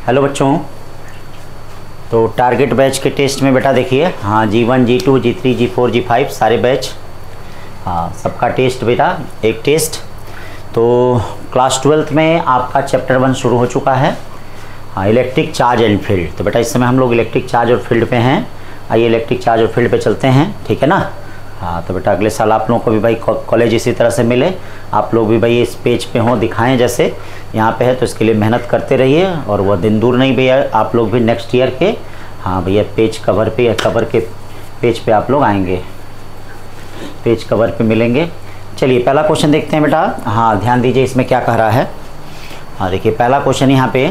Hello बच्चों, तो target batch के टेस्ट में बेटा देखिए, हाँ G1 G2 G3 G4 G5 सारे बैच, हाँ सबका टेस्ट बेटा एक टेस्ट। तो क्लास 12th में आपका चैप्टर 1 शुरू हो चुका है, हाँ इलेक्ट्रिक चार्ज एंड फील्ड। तो बेटा इस समय हम लोग इलेक्ट्रिक चार्ज और फील्ड पे हैं। आइए इलेक्ट्रिक चार्ज और फील्ड पे चलते हैं, ठीक है ना। हाँ तो बेटा अगले साल आप लोगों को भी भाई कॉलेज इसी तरह से मिले, आप लोग भी भाई इस पेज पे हों, दिखाएं जैसे यहाँ पे है। तो इसके लिए मेहनत करते रहिए और वह दिन दूर नहीं भैया, आप लोग भी नेक्स्ट ईयर के हाँ भैया पेज कवर पे या कवर के पेज पे आप लोग आएंगे, पेज कवर पे मिलेंगे। चलिए पहला क्वेश्चन देखते हैं बेटा। हाँ ध्यान दीजिए इसमें क्या कह रहा है। हाँ देखिए पहला क्वेश्चन यहाँ पे,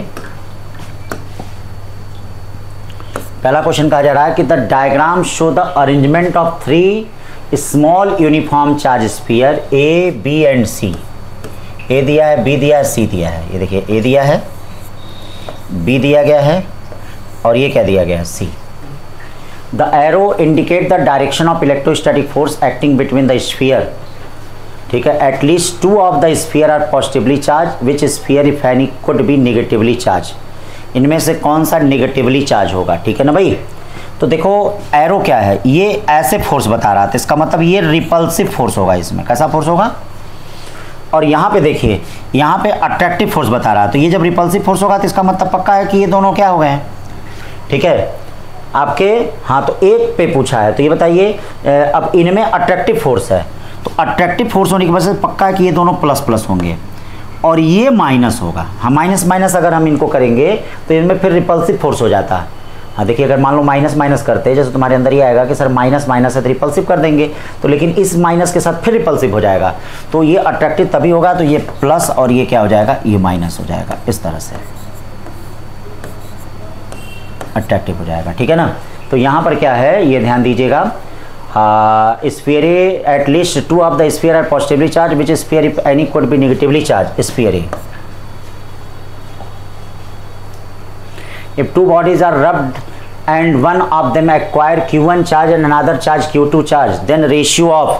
पहला क्वेश्चन कहा जा रहा है कि the diagram show the arrangement of 3 small uniform charge sphere A B and C. A दिया है, बी दिया है, सी दिया है। ये देखिए ए दिया है, बी दिया गया है और ये क्या दिया गया है, C. The arrow indicate the direction of electrostatic force acting between the sphere, ठीक है। At least 2 of the sphere are positively charge, which sphere if any could be negatively charge. इनमें से कौन सा नेगेटिवली चार्ज होगा, ठीक है ना भाई। तो देखो एरो क्या है, ये ऐसे फोर्स बता रहा था, इसका मतलब ये रिपल्सिव फोर्स होगा। इसमें कैसा फोर्स होगा, और यहाँ पे देखिए यहाँ पे अट्रैक्टिव फोर्स बता रहा है। तो ये जब रिपल्सिव फोर्स होगा तो इसका मतलब पक्का है कि ये दोनों क्या हो गए हैं, ठीक है आपके। हाँ तो एक पे पूछा है, तो ये बताइए अब इनमें अट्रैक्टिव फोर्स है, तो अट्रैक्टिव फोर्स होने की वजह से पक्का है कि ये दोनों प्लस प्लस होंगे और ये माइनस होगा। हाँ माइनस माइनस अगर हम इनको करेंगे तो इनमें फिर रिपल्सिव फोर्स हो जाता है। हाँ देखिए अगर मान लो माइनस माइनस करते हैं, जैसे तुम्हारे अंदर ये आएगा कि सर माइनस माइनस है तो रिपल्सिव कर देंगे, तो लेकिन इस माइनस के साथ फिर रिपल्सिव हो जाएगा, तो ये अट्रैक्टिव तभी होगा। तो ये प्लस और ये क्या हो जाएगा, ये माइनस हो जाएगा, इस तरह से अट्रैक्टिव हो जाएगा, ठीक है ना। तो यहाँ पर क्या है ये ध्यान दीजिएगा, sphere at least 2 of the sphere are positively charge, which sphere if any could be negatively charge. Sphere if 2 bodies are rubbed and one of them acquire Q1 charge and another charge Q2 charge, then ratio of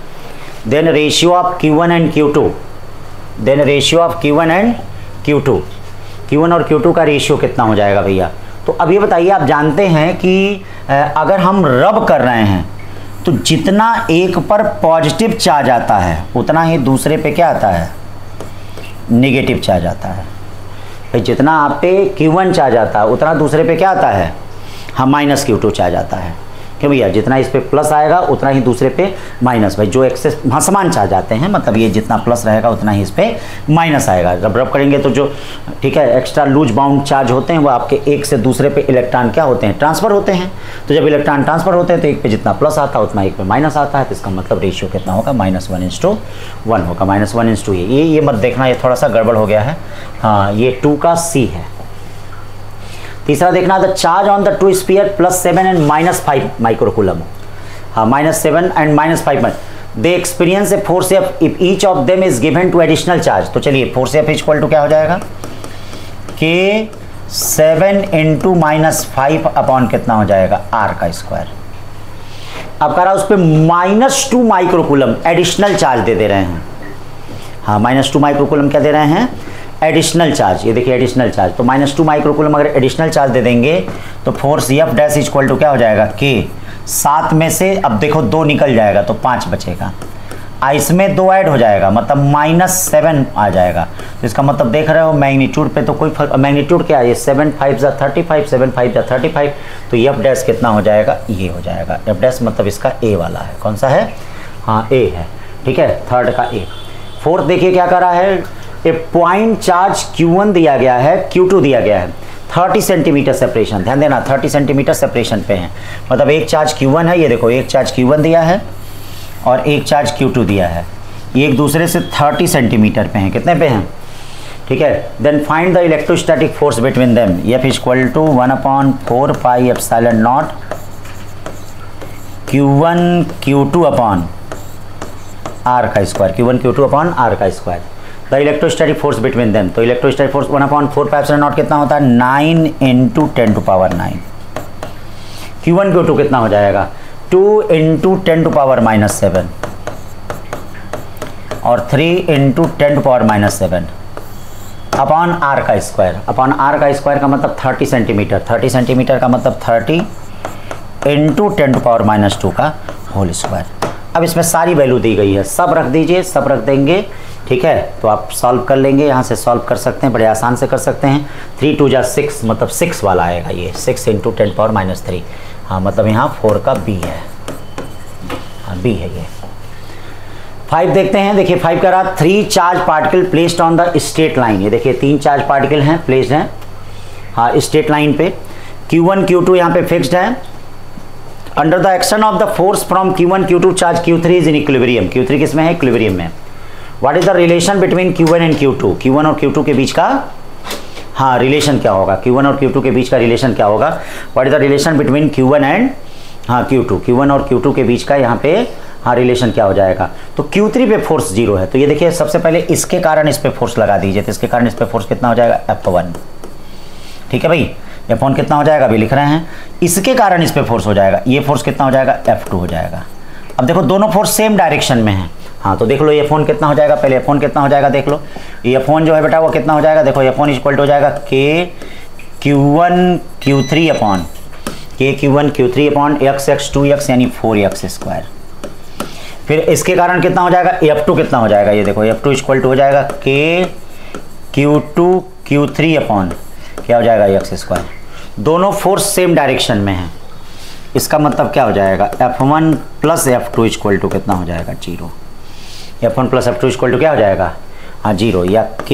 Q1 and Q2, then ratio of Q1 and Q2, Q1 और Q2 का ratio कितना हो जाएगा भैया। तो अब ये बताइए, आप जानते हैं कि अगर हम रब कर रहे हैं तो जितना एक पर पॉजिटिव चार्ज आता है उतना ही दूसरे पे क्या आता है, नेगेटिव चार्ज आता है। भाई जितना आप पे Q1 चार्ज आता है उतना दूसरे पे क्या आता है, हाँ माइनस Q2 चार्ज आता है। क्यों भैया, जितना इस पे प्लस आएगा उतना ही दूसरे पे माइनस। भाई जो एक्सेस हाँ समान चार्ज आते हैं, मतलब ये जितना प्लस रहेगा उतना ही इस पे माइनस आएगा। जब रब करेंगे तो जो ठीक है एक्स्ट्रा लूज बाउंड चार्ज होते हैं वो आपके एक से दूसरे पे इलेक्ट्रॉन क्या होते हैं, ट्रांसफर होते हैं। तो जब इलेक्ट्रॉन ट्रांसफर होते हैं तो एक पे जितना प्लस आता है उतना एक पे माइनस आता है। तो इसका मतलब रेशियो कितना होगा, -1:1 होगा, -1:2। ये मत देखना, ये थोड़ा सा गड़बड़ हो गया है। हाँ ये 2 का C है। तीसरा देखना, the charge on the 2 sphere +7 and -5 microcoulomb. हाँ -7 and -5 they experience a force F if each of them is given two additional charge. तो चलिए फोर्स एफ इक्वल टू क्या हो जाएगा, के 7 × -5 अपॉन कितना हो जाएगा, R का स्क्वायर। अब कह रहा है उस पर -2 माइक्रोकूलम एडिशनल चार्ज दे रहे हैं। हाँ -2 माइक्रोकूलम क्या दे रहे हैं, एडिशनल चार्ज। ये देखिए एडिशनल चार्ज, तो -2 माइक्रोकूलम अगर एडिशनल चार्ज दे देंगे तो force F dash equal to क्या हो जाएगा, के 7 में से अब देखो 2 निकल जाएगा तो 5 बचेगा। इसमें 2 ऐड हो जाएगा मतलब -7 आ जाएगा। तो इसका मतलब देख रहे हो मैग्नीट्यूड पे तो कोई फर्क, मैग्नीट्यूड क्या है, ये 7 5 × 35, 7 5 × 35। तो F डैश कितना हो जाएगा, ये हो जाएगा। F डैश मतलब इसका A वाला है, कौन सा है, हाँ A है, ठीक है थर्ड का A। फोर्थ देखिए क्या कर रहा है, ए पॉइंट चार्ज Q1 दिया गया है, Q2 दिया गया है, 30 सेंटीमीटर सेपरेशन। ध्यान देना 30 सेंटीमीटर सेपरेशन पे है, मतलब एक चार्ज Q1 है, ये देखो एक चार्ज Q1 दिया है और एक चार्ज Q2 दिया है। ये एक दूसरे से 30 सेंटीमीटर पे हैं, कितने पे हैं, ठीक है। Then find the electrostatic force between them. F equal to 1/4 pi epsilon naught Q1 Q2 upon R का square, Q1 Q2 upon R का square. The electrostatic force between them, तो electrostatic force 1/4 pi epsilon naught कितना होता है, 9 × 10⁻⁹। Q1 Q2 कितना हो जाएगा, 2 × 10⁻⁷ और 3 × 10⁻⁷। अपॉन आर का स्क्वायर। अपॉन आर का स्क्वायर का मतलब 30 सेंटीमीटर। 30 सेंटीमीटर का मतलब 30 इंटू 10⁻⁻2 का होल स्क्वायर। अब इसमें सारी वैल्यू दी गई है, सब रख दीजिए, सब रख देंगे, ठीक है। तो आप सॉल्व कर लेंगे, यहाँ से सॉल्व कर सकते हैं, बड़े आसान से कर सकते हैं। 3 2 जा 6 मतलब 6 वाला आएगा ये, 6 इंटू 10⁻⁻3। हाँ मतलब यहाँ 4 का बी है, हाँ बी है ये। 5 देखते हैं, देखिए 5 कह रहा 3 charge particle placed on the straight line. ये देखिए 3 चार्ज पार्टिकल हैं प्लेस्ड हैं, हाँ स्ट्रेट लाइन पे। Q1 Q2 यहाँ पे फिक्स्ड है। Under the action of the force from Q1 Q2 charge Q3 is in equilibrium. Q3 किस में है? इक्विलिब्रियम में। What is the relation between Q1 and Q2? Q1 और Q2 के बीच का हाँ रिलेशन क्या होगा? Q1 और Q2 के बीच का रिलेशन क्या होगा? What is the relation between Q1 and हाँ Q2? Q1 और Q2 के बीच का यहाँ पे हाँ रिलेशन क्या हो जाएगा? तो Q3 पे फोर्स 0 है, तो ये देखिए सबसे पहले इसके कारण इस पे फोर्स लगा दीजिए, तो इसके कारण इस पे फोर्स कितना हो जाएगा? F1, ठीक है भाई। F1 कितना हो जाएगा? अभी लिख रहे हैं। इसके कारण इस पे फोर्स हो जाएगा, ये फोर्स कितना हो जाएगा? F2 हो जाएगा। अब देखो दोनों फोर्स सेम डायरेक्शन में है, हाँ तो देख लो ये F1 कितना हो जाएगा, पहले F1 कितना हो जाएगा देख लो। ये F1 जो है बेटा वो कितना हो जाएगा? देखो F1 इक्वल हो जाएगा K Q1 Q3 upon K Q1 Q3 upon x2x यानी 4x स्क्वायर। फिर इसके कारण कितना हो जाएगा? F2 कितना हो जाएगा? ये देखो F2 इक्वल हो जाएगा K Q2 Q3 अपॉन क्या हो जाएगा? x square. दोनों फोर्स सेम डायरेक्शन में है, इसका मतलब क्या हो जाएगा? F1 plus F2 equal to कितना हो जाएगा? 0। F1 plus F2 equal to क्या हो जाएगा? हाँ 0, या K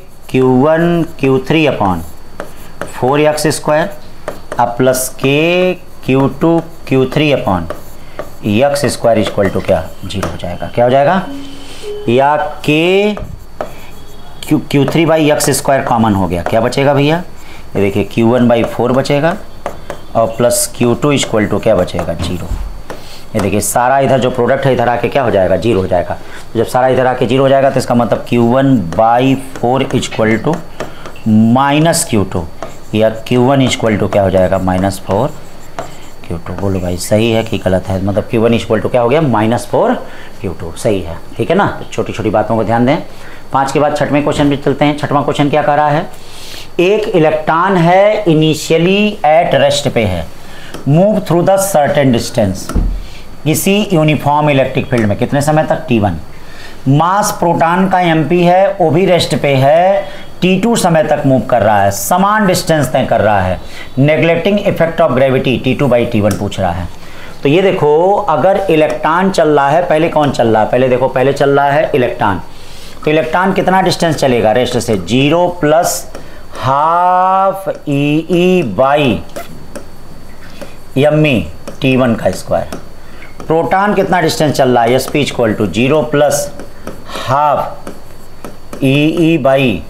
Q1 Q3 upon 4x square अब plus K Q2 Q3 upon x square equal to क्या? 0 हो जाएगा। क्या हो जाएगा? या K Q3 by x square common हो गया, क्या बचेगा भैया? ये देखिए Q1/4 बचेगा और प्लस Q2 इक्वल टू क्या बचेगा? 0। ये देखिए सारा इधर जो प्रोडक्ट है इधर आके क्या हो जाएगा? 0 हो जाएगा। तो जब सारा इधर आके 0 हो जाएगा तो इसका मतलब Q1/4 equal to minus Q2 या Q1 इक्वल टू क्या हो जाएगा? -4 Q2। बोलो भाई सही है कि गलत है? मतलब Q1 इक्वल टू क्या हो गया? -4 Q2। सही है, ठीक है ना। तो छोटी छोटी बातों को ध्यान दें। 5 के बाद छठवें क्वेश्चन भी चलते हैं। छठवां क्वेश्चन क्या कह रहा है? एक इलेक्ट्रॉन है, इनिशियली एट रेस्ट पे है, move through the certain distance किसी यूनिफॉर्म इलेक्ट्रिक फील्ड में, कितने समय तक? T1। मास प्रोटॉन का mp है, वो भी रेस्ट पे है, T2 समय तक मूव कर रहा है, समान डिस्टेंस तय कर रहा है, neglecting effect of gravity T2/T1 पूछ रहा है। तो ये देखो अगर इलेक्ट्रॉन चल रहा है, पहले कौन चल रहा है? पहले देखो पहले चल रहा है इलेक्ट्रॉन। तो इलेक्ट्रॉन कितना डिस्टेंस चलेगा रेस्ट से? 0 प्लस हाफ E/me T1 का स्क्वायर। प्रोटॉन कितना डिस्टेंस चल रहा है? sp equal to 0 plus half E/mp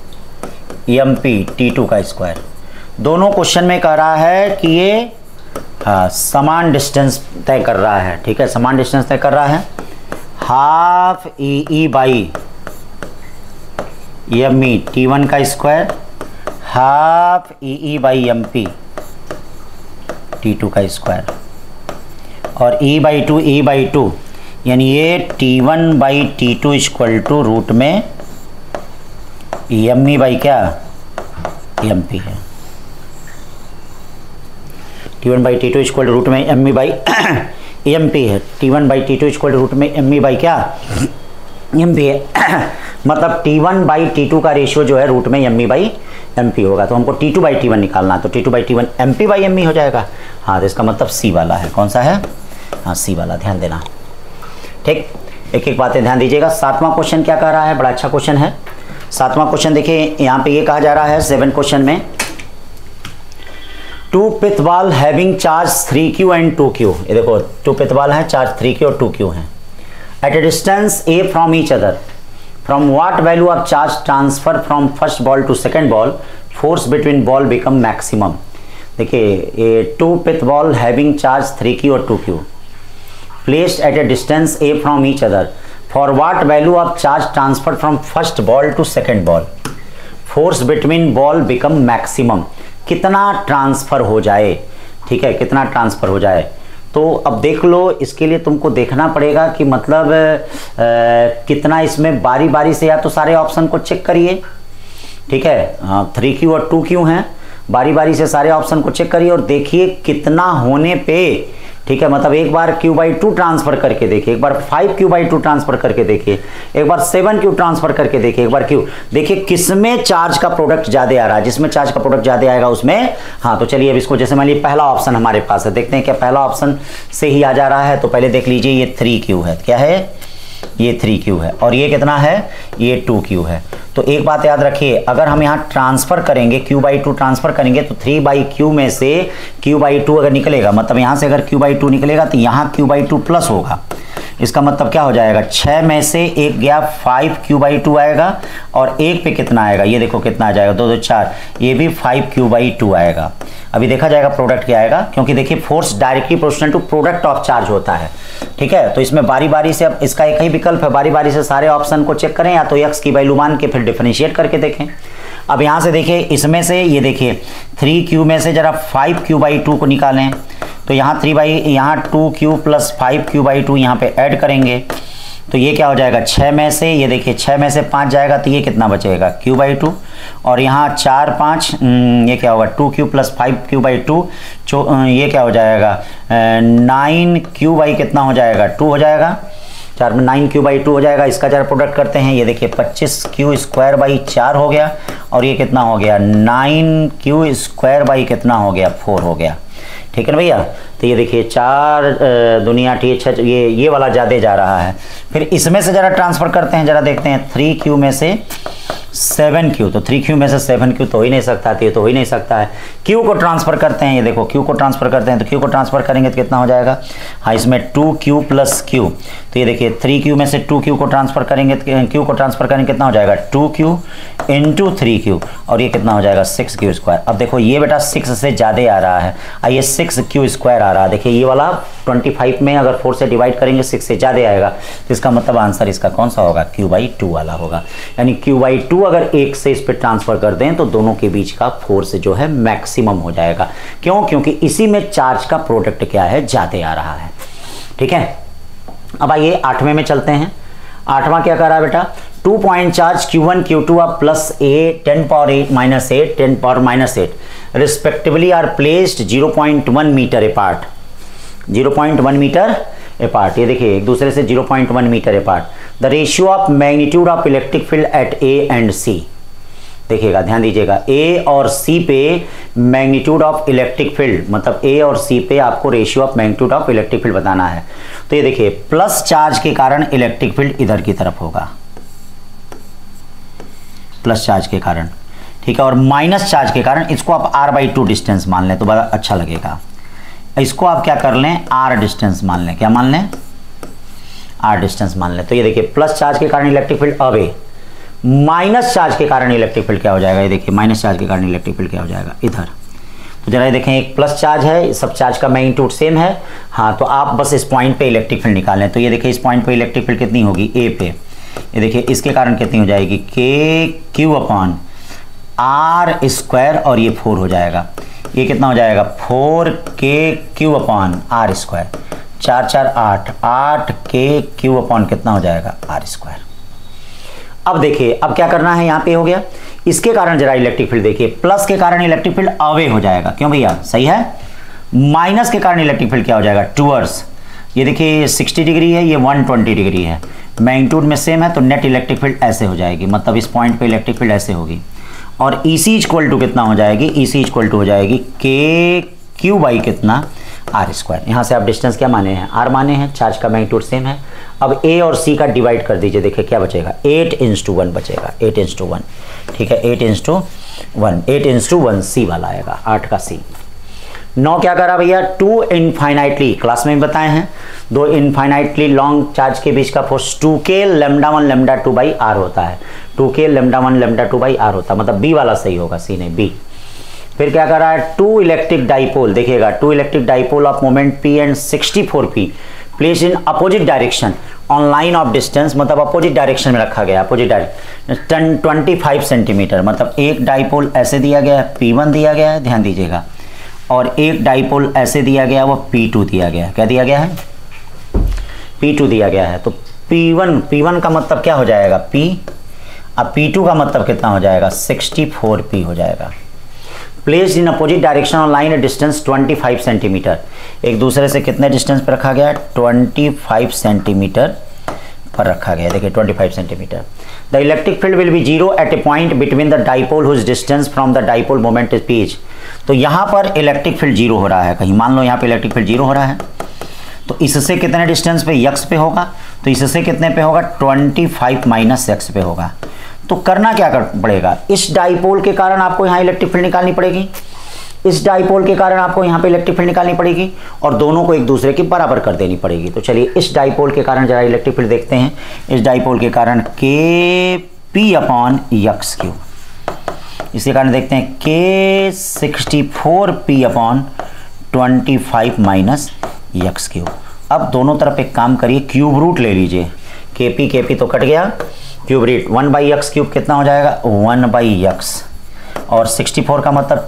T2 का स्क्वायर। दोनों क्वेश्चन में कह रहा है कि ये समान डिस्टेंस तय कर रहा है, ठीक है, समान डिस्टेंस तय कर रहा है। हाफ E/me T1 का स्क्वायर, हाफ E/mp T2 का स्क्वायर, और E/2 यानी ये T1/T2 इक्वल टू रूट में me क्या? mp है। T1/T2 इक्वल रूट में me/mp है। T1/T2 इक्वल रूट में me क्या? mp है। मतलब T1/T2 का रेशियो जो है रूट में me/mp होगा। तो हमको T2/T1 निकालना है, तो T2/T1 mp/me हो जाएगा। हाँ तो इसका मतलब C वाला है। कौन सा है? हाँ C वाला, ध्यान देना, ठीक। एक एक बातें ध्यान दीजिएगा। 7वां क्वेश्चन क्या कह रहा है? बड़ा अच्छा क्वेश्चन है। 7वां क्वेश्चन देखिए, यहाँ पे ये कहा जा रहा है 7 क्वेश्चन में, 2 pith ball having charge 3q and 2q। ये देखो 2 पिथ बॉल है, चार्ज 3q और 2q है, at a distance a from each other, from what value of charge transfer from first ball to second ball, force between ball become maximum. देखिए ये 2 pith ball having charge 3q और 2q placed at a distance a from each other, for what value of charge transferred from first ball to second ball, force between ball become maximum। कितना transfer हो जाए, ठीक है, कितना transfer हो जाए। तो अब देख लो, इसके लिए तुमको देखना पड़ेगा कि मतलब कितना इसमें बारी बारी से, या तो सारे ऑप्शन को चेक करिए, ठीक है, हाँ 3Q और 2Q हैं। बारी बारी से सारे ऑप्शन को चेक करिए और देखिए कितना होने पे, ठीक है, मतलब एक बार Q/2 ट्रांसफर करके देखिए, एक बार 5Q/2 ट्रांसफर करके देखिए, एक बार 7Q ट्रांसफर करके देखिए, एक बार Q देखिए किसमें चार्ज का प्रोडक्ट ज्यादा आ रहा है। जिसमें चार्ज का प्रोडक्ट ज्यादा आएगा उसमें, हाँ तो चलिए अब इसको, जैसे मान लीजिए पहला ऑप्शन हमारे पास है, देखते हैं क्या पहला ऑप्शन से ही आ जा रहा है। तो पहले देख लीजिए ये 3Q है, क्या है ये 3Q है, और ये कितना है ये 2Q है। तो एक बात याद रखिए, अगर हम यहाँ ट्रांसफर करेंगे Q/2 ट्रांसफर करेंगे तो 3/Q में से Q/2 अगर निकलेगा, मतलब यहाँ से अगर Q/2 निकलेगा तो यहाँ Q/2 प्लस होगा। इसका मतलब क्या हो जाएगा, 6 में से एक गया 5Q/2 आएगा, और एक पे कितना आएगा, ये देखो कितना आ जाएगा 2 2 4, ये भी 5Q/2 आएगा। अभी देखा जाएगा प्रोडक्ट क्या आएगा, क्योंकि देखिए force directly proportional to product of charge होता है, ठीक है। तो इसमें बारी बारी से, अब इसका एक ही विकल्प है, बारी बारी से सारे ऑप्शन को चेक करें, या तो x की वैल्यू मान के फिर डिफरेंशिएट करके देखें। अब यहाँ से देखिए, इसमें से ये देखिए 3Q में से जरा 5Q/2 को निकालें, तो यहाँ 2Q प्लस 5Q/2 यहाँ पे ऐड करेंगे, तो ये क्या हो जाएगा 6 में से, ये देखिए 6 में से 5 जाएगा तो ये कितना बचेगा Q/2, और यहाँ 4 5 ये क्या होगा 2Q प्लस 5Q/2, ये क्या हो जाएगा 9Q कितना हो जाएगा 2 हो जाएगा, 4 में 9Q/2 हो जाएगा। इसका जरा प्रोडक्ट करते हैं, ये देखिए 25Q² हो गया, और ये कितना हो गया 9Q² कितना हो गया 4 हो गया, ठीक है ना भैया। तो ये देखिए 4 दुनिया ठीक 6, ये वाला ज़्यादा जा रहा है। फिर इसमें से जरा ट्रांसफ़र करते हैं, जरा देखते हैं 3Q में से 7Q, तो 3Q में से 7Q तो हो ही नहीं सकता, तो ये तो हो ही नहीं सकता है। Q को ट्रांसफ़र करते हैं, ये देखो Q को ट्रांसफ़र करते हैं, तो Q को ट्रांसफ़र करेंगे तो कितना हो जाएगा, हाँ इसमें 2Q प्लस Q, तो ये देखिए 3Q में से 2Q को ट्रांसफ़र करेंगे, Q को ट्रांसफ़र करेंगे कितना हो जाएगा 2Q इंटू 3Q, और ये कितना हो जाएगा 6Q²। अब देखो ये बेटा 6 से ज़्यादा आ रहा है, ये 6Q² आ रहा है। देखिए ये वाला 25 में अगर 4 से डिवाइड करेंगे 6 से ज़्यादा आएगा, तो इसका मतलब आंसर इसका कौन सा होगा Q/2 वाला होगा। यानी Q/2 अगर 1 से इस पर ट्रांसफर कर दें तो दोनों के बीच का फोर्स जो है मैक्सिमम हो जाएगा। क्यों, क्योंकि इसी में चार्ज का प्रोडक्ट क्या है ज्यादा आ रहा है, ठीक है। अब आइए 8वें में चलते हैं। 8वां क्या कर रहा है बेटा, 2 point charge Q1 Q2 are plus A 10⁻8 - 8 10⁻8 respectively are placed 0.1 metre apart, 0.1 metre apart. ये देखिए एक दूसरे से 0.1 metre apart. The ratio of magnitude of electric field at A and C, देखिएगा ध्यान दीजिएगा, A और C पे मैग्नीट्यूड ऑफ इलेक्ट्रिक फील्ड, मतलब A और C पे आपको ratio of magnitude of electric field बताना है। तो ये देखिए प्लस चार्ज के कारण इलेक्ट्रिक फील्ड इधर की तरफ होगा, प्लस चार्ज के कारण, ठीक है, और माइनस चार्ज के कारण, इसको आप R/2 डिस्टेंस मान लें तो बड़ा अच्छा लगेगा। इसको आप क्या कर लें R डिस्टेंस मान लें, क्या मान लें R डिस्टेंस मान लें। तो ये देखिए प्लस चार्ज के कारण electric field away, minus charge के कारण इलेक्ट्रिक फील्ड क्या हो जाएगा, ये देखिए माइनस चार्ज के कारण इलेक्ट्रिक फील्ड क्या हो जाएगा इधर। तो जरा ये देखें एक प्लस चार्ज है, सब चार्ज का मैग्नीट्यूड सेम है, हाँ तो आप बस इस पॉइंट पे इलेक्ट्रिक फील्ड निकालें। तो ये देखिए इस पॉइंट पे इलेक्ट्रिक फील्ड कितनी होगी A पे, ये देखिए इसके कारण कितनी हो जाएगी KQ/R², और ये 4 हो जाएगा, ये कितना हो जाएगा 4KQ/R², 4 4 8 8KQ/ कितना हो जाएगा R²। अब देखिए अब क्या करना है, यहाँ पे हो गया, इसके कारण जरा इलेक्ट्रिक फील्ड देखिए, प्लस के कारण इलेक्ट्रिक फील्ड अवे हो जाएगा, क्यों भैया सही है। माइनस के कारण इलेक्ट्रिक फील्ड क्या हो जाएगा टुवर्ड्स, ये देखिए 60 डिग्री है, ये 120 डिग्री है, मैग्नीट्यूड में सेम है, तो नेट इलेक्ट्रिक फील्ड ऐसे हो जाएगी, मतलब इस पॉइंट पे इलेक्ट्रिक फील्ड ऐसे होगी। और EC इक्वल टू कितना हो जाएगी, EC इक्वल टू हो जाएगी KQ/ कितना R²। यहाँ से आप डिस्टेंस क्या माने हैं R माने हैं, चार्ज का मैग्नीट्यूड सेम है। अब A और C का डिवाइड कर दीजिए, देखिए क्या बचेगा 8:1 बचेगा, 8:1, ठीक है 8:1, 8:1 C वाला आएगा, 8 का C। 9 क्या करा भैया, 2 इनफाइनाइटली, क्लास में बताए हैं, 2 इनफाइनाइटली लॉन्ग चार्ज के बीच का फोर्स 2K λ1 λ2/R होता है, 2K λ1 λ2/R होता है, मतलब B वाला सही होगा, C नहीं B। फिर क्या कर रहा है, 2 इलेक्ट्रिक डाइपोल, देखिएगा 2 electric dipole of moment P and 64P place in opposite direction on line of distance, मतलब अपोजिट डायरेक्शन में रखा गया, अपोजिट डायरेक्शन 25 सेंटीमीटर, मतलब एक डाइपोल ऐसे दिया गया है P1 दिया गया है, ध्यान दीजिएगा, और एक डाइपोल ऐसे दिया गया वो P2 दिया गया है, क्या दिया गया है P2 दिया गया है। तो P1 का मतलब क्या हो जाएगा P अब P2 का मतलब कितना हो जाएगा, 64P हो जाएगा। Placed in opposite direction on line a distance 25 centimetre, एक दूसरे से कितने डिस्टेंस पर रखा गया, 25 सेंटीमीटर पर रखा गया। देखिए 25 centimetre. The electric field will be zero at a point between the dipole whose distance from the dipole moment is P. तो यहाँ पर इलेक्ट्रिक फील्ड जीरो हो रहा है, कहीं मान लो यहाँ पे इलेक्ट्रिक फील्ड जीरो हो रहा है, तो इससे कितने डिस्टेंस पे, यक्स पे होगा, तो इससे कितने पे होगा, 25 माइनस एक्स पे होगा। तो करना क्या पड़ेगा, इस डाइपोल के कारण आपको यहाँ इलेक्ट्रिक फील्ड निकालनी पड़ेगी, इस डाइपोल के कारण आपको यहाँ पे इलेक्ट्रिक फील्ड निकालनी पड़ेगी, और दोनों को एक दूसरे के बराबर कर देनी पड़ेगी। तो चलिए इस डाइपोल के कारण जरा इलेक्ट्रिक फील्ड देखते हैं। इस डाइपोल के कारण KP अपॉन यक्स क्यू, इसके कारण देखते हैं K 64P upon 25 minus x Q. अब दोनों तरफ एक काम करिए, क्यूब रूट ले लीजिए, KP तो कट गया, क्यूब रूट 1/x क्यूब कितना हो जाएगा, 1/x, और 64 का मतलब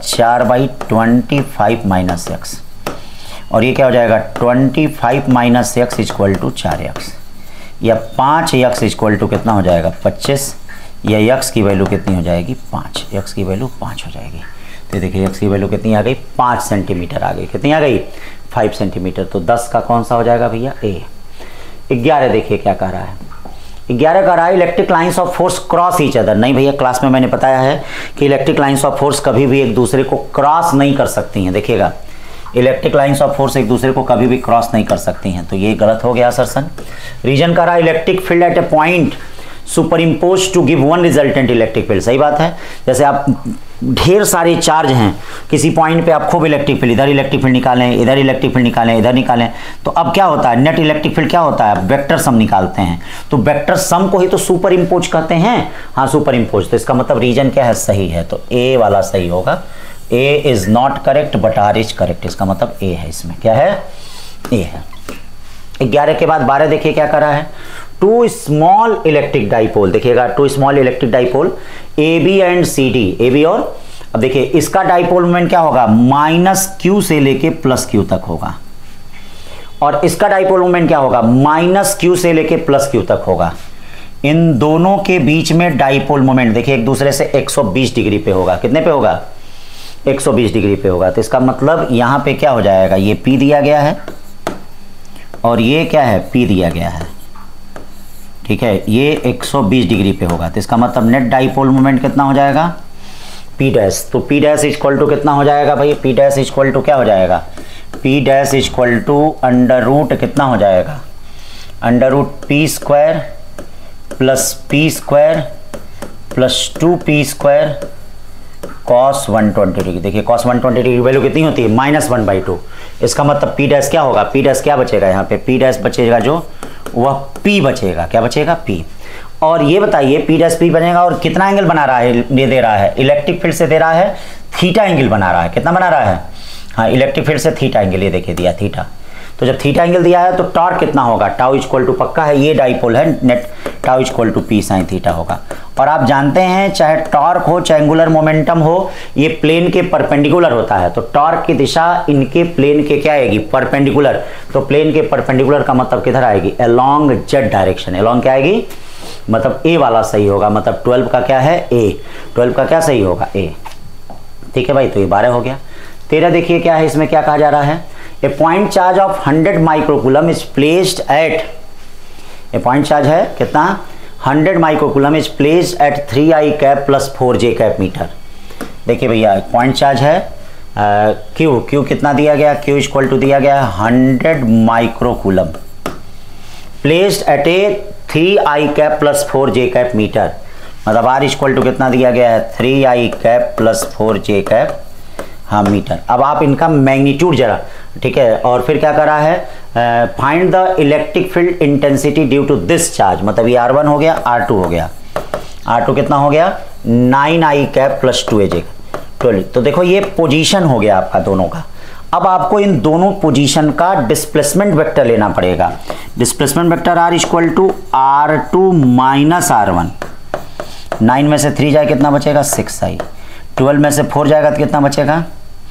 4/25 माइनस एक्स, और ये क्या हो जाएगा, 25 minus x equal to 4x, या 5x इक्वल टू कितना हो जाएगा, 25, या x की वैल्यू कितनी हो जाएगी, 5, x की वैल्यू 5 हो जाएगी। तो देखिए x की वैल्यू कितनी आ गई, 5 सेंटीमीटर आ गई, कितनी आ गई, 5 सेंटीमीटर। तो 10 का कौन सा हो जाएगा भैया, A। 11 देखिए क्या कह रहा है, 11 कह रहा है electric lines of force cross each other. नहीं भैया, क्लास में मैंने बताया है कि इलेक्ट्रिक लाइंस ऑफ फोर्स कभी भी एक दूसरे को क्रॉस नहीं कर सकती हैं। देखिएगा, इलेक्ट्रिक लाइंस ऑफ फोर्स एक दूसरे को कभी भी क्रॉस नहीं कर सकती हैं, तो ये गलत हो गया असरसन। रीजन कह रहा है electric field at a point superimpose to give one resultant electric field. सही बात है, जैसे आप ढेर सारे चार्ज हैं किसी पॉइंट पे, आप खूब इलेक्ट्रिक फील्ड, इधर इलेक्ट्रिक फील्ड निकालें, इधर इलेक्ट्रिक फील्ड निकालें, इधर निकालें, तो अब क्या होता है, नेट इलेक्ट्रिक फील्ड क्या होता है, वेक्टर सम निकालते हैं। तो वेक्टर सम को ही तो सुपर इम्पोज कहते हैं। हाँ, सुपर इम्पोज। तो इसका मतलब रीजन क्या है, सही है, तो ए वाला सही होगा। A is not correct but R is correct, इसका मतलब ए है, इसमें क्या है, ए है। 11 के बाद 12 देखिए क्या कर रहा है, टू स्मॉल इलेक्ट्रिक डाइपोल। देखिएगा, two small electric dipole AB and CD, AB और, अब देखिए इसका डाइपोल मोमेंट क्या होगा, -q से लेके +q तक होगा, और इसका डाइपोल मोमेंट क्या होगा, -q से लेके +q तक होगा। इन दोनों के बीच में डाइपोल मोमेंट देखिए एक दूसरे से 120 डिग्री पे होगा। कितने पे होगा, 120 डिग्री पे होगा। तो इसका मतलब यहाँ पे क्या हो जाएगा, ये P दिया गया है और ये क्या है, P दिया गया है, ठीक है, ये 120 डिग्री पे होगा। तो इसका मतलब नेट डाइपोल मोमेंट कितना हो जाएगा, P डैश। तो P डैश इक्वल टू कितना हो जाएगा भाई, P डैश इक्वल टू क्या हो जाएगा, P dash equal to under root कितना हो जाएगा, under root P square plus P square plus 2P square cos 120 degree. देखिए cos 120 डिग्री वैल्यू कितनी होती है, -1/2। इसका मतलब P डैश क्या होगा, P डैश क्या बचेगा यहाँ पे, P डैश बचेगा जो वह P बचेगा, क्या बचेगा, P। और ये बताइए P डैश P बनेगा, और कितना एंगल बना रहा है, ये दे रहा है इलेक्ट्रिक फील्ड से दे रहा है थीटा एंगल बना रहा है। कितना बना रहा है, हाँ इलेक्ट्रिक फील्ड से थीटा एंगल, ये देखिए दिया थीटा। तो जब थीटा एंगल दिया है तो टॉर्क कितना होगा, टाउ इक्वल टू, पक्का है ये डाइपोल है, net tau equal to P sin theta होगा। और आप जानते हैं चाहे टॉर्क हो चाहे एंगुलर मोमेंटम हो, ये प्लेन के परपेंडिकुलर होता है। तो टॉर्क की दिशा इनके प्लेन के क्या आएगी, परपेंडिकुलर। तो प्लेन के परपेंडिकुलर का मतलब किधर आएगी, अलोंग जेड डायरेक्शन। अलोंग क्या आएगी, मतलब ए वाला सही होगा, मतलब 12 का क्या है, ए। 12 का क्या सही होगा, ए। ठीक है भाई, तो ये 12 हो गया। 13 देखिए क्या है, इसमें क्या कहा जा रहा है, a point charge of 100 microcoulomb is placed at, a point charge है कितना, 100 microcoulomb is placed at 3i cap plus 4j cap metre. देखिए भैया पॉइंट चार्ज है Q कितना दिया गया, Q इक्वल टू दिया गया 100 microcoulomb placed at a 3i cap plus 4j cap metre. मतलब R इक्वल टू कितना दिया गया है, 3i cap plus 4j cap, हाँ मीटर। अब आप इनका मैग्नीट्यूड जरा, ठीक है, और फिर क्या कर रहा है, find the electric field intensity due to this charge. मतलब ये R1 हो गया, R2 हो गया, R2 कितना हो गया, 9i कैप प्लस 2aj 12। तो देखो ये पोजीशन हो गया आपका दोनों का। अब आपको इन दोनों पोजीशन का डिस्प्लेसमेंट वेक्टर लेना पड़ेगा। Displacement vector R equal to R2 minus R1। 9 में से 3 जाए कितना बचेगा, 6i। 12 में से 4 जाएगा तो कितना बचेगा,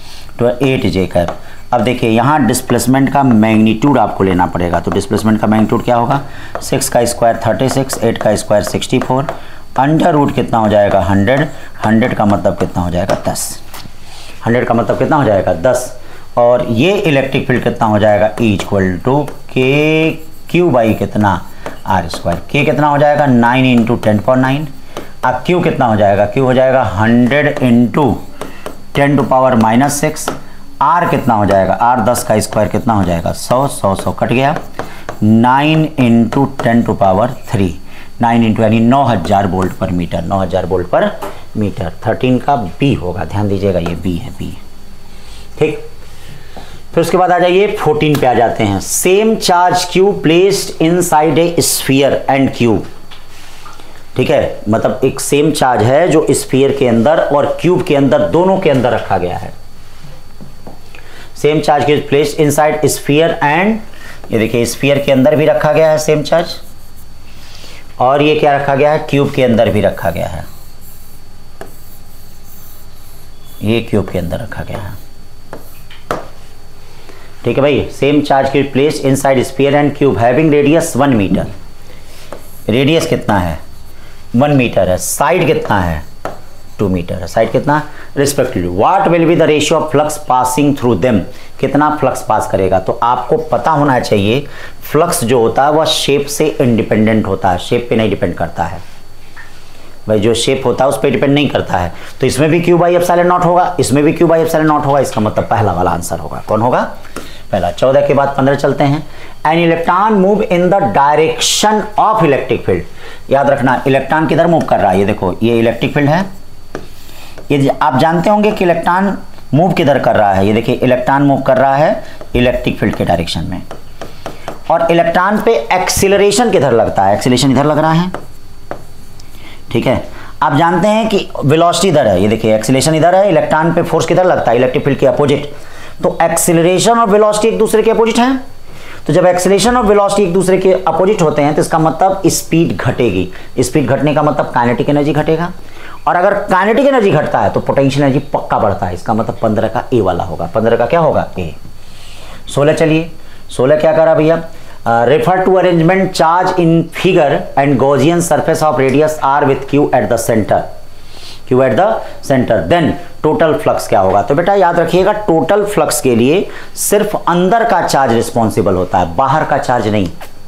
8j कैप। अब देखिए यहाँ डिस्प्लेसमेंट का मैग्नीट्यूड आपको लेना पड़ेगा। तो डिस्प्लेसमेंट का मैग्नीट्यूड क्या होगा, 6 का स्क्वायर 36, 8 का स्क्वायर 64, अंडर रूट कितना हो जाएगा 100, 100 का मतलब कितना हो जाएगा 10, 100 का मतलब कितना हो जाएगा 10। और ये इलेक्ट्रिक फील्ड कितना हो जाएगा E equal to K Q by कितना आर स्क्वायर। के कितना हो जाएगा 9 इंटू 10⁹। अब क्यू कितना हो जाएगा, क्यू हो जाएगा 100 इंटू 10⁻⁻6। आर कितना हो जाएगा, आर 10 का स्क्वायर कितना हो जाएगा 100, 100 100 कट गया। 9 इंटू 10⁻3, 9 इंटू यानी 9000 वोल्ट पर मीटर, 9000 वोल्ट पर मीटर। 13 का बी होगा, ध्यान दीजिएगा ये बी है, बी। ठीक, फिर उसके बाद आ जाइए 14 पे आ जाते हैं। Same charge Q placed inside a sphere and cube. ठीक है, मतलब एक सेम चार्ज है जो स्फीयर के अंदर और क्यूब के अंदर, दोनों के अंदर रखा गया है। Same charge is placed inside sphere and, ये देखिए स्फीयर के अंदर भी रखा गया है सेम चार्ज, और ये क्या रखा गया है, क्यूब के अंदर भी रखा गया है, ये क्यूब के अंदर रखा गया है। ठीक है भाई, सेम चार्ज की place inside sphere and cube having radius 1 metre. Radius कितना है 1 मीटर है, साइड कितना है 2 मीटर है, साइड कितना respectively. What will be the ratio of flux passing through them, कितना फ्लक्स पास करेगा। तो आपको पता होना चाहिए फ्लक्स जो होता है वह शेप से इंडिपेंडेंट होता है, शेप पे नहीं डिपेंड करता है भाई, जो शेप होता है उस पर डिपेंड नहीं करता है। तो इसमें भी क्यू बाई एप्सिलॉन नॉट होगा, इसमें भी क्यू बाई एप्सिलॉन नॉट होगा, इसका मतलब पहला वाला आंसर होगा। कौन होगा पहला। 14 के बाद 15 चलते हैं। An electron move in the direction of electric field. याद रखना इलेक्ट्रॉन किधर मूव कर रहा है, ये देखो ये इलेक्ट्रिक फील्ड है, ये आप जानते होंगे कि इलेक्ट्रॉन मूव किधर कर रहा है। ये देखिए इलेक्ट्रॉन मूव कर रहा है इलेक्ट्रिक फील्ड के डायरेक्शन में, और इलेक्ट्रॉन पे एक्सीलरेशन किधर लगता है, एक्सीलरेशन इधर लग रहा है। ठीक है, आप जानते हैं कि वेलोसिटी इधर है, ये देखिए एक्सीलरेशन इधर है, इलेक्ट्रॉन पे फोर्स किधर लगता है इलेक्ट्रिक फील्ड के अपोजिट। तो एक्सीलरेशन और वेलोसिटी एक दूसरे के अपोजिट हैं, तो जब एक्सीलरेशन और वेलोसिटी एक दूसरे के अपोजिट होते हैं तो इसका मतलब स्पीड घटेगी। स्पीड घटने का मतलब काइनेटिक एनर्जी घटेगा, और अगर काइनेटिक एनर्जी घटता है तो पोटेंशियल एनर्जी पक्का बढ़ता है। इसका मतलब 15 का ए वाला होगा, 15 का क्या होगा ए। 16 चलिए, 16 क्या करा भैया, refer to arrangement charge in figure and Gaussian surface of radius R with Q at the centre, Q at the centre, then total flux क्या होगा। तो बेटा याद रखिएगा टोटल फ्लक्स के लिए सिर्फ अंदर का चार्ज रिस्पॉन्सिबल होता है, बाहर का चार्ज नहीं।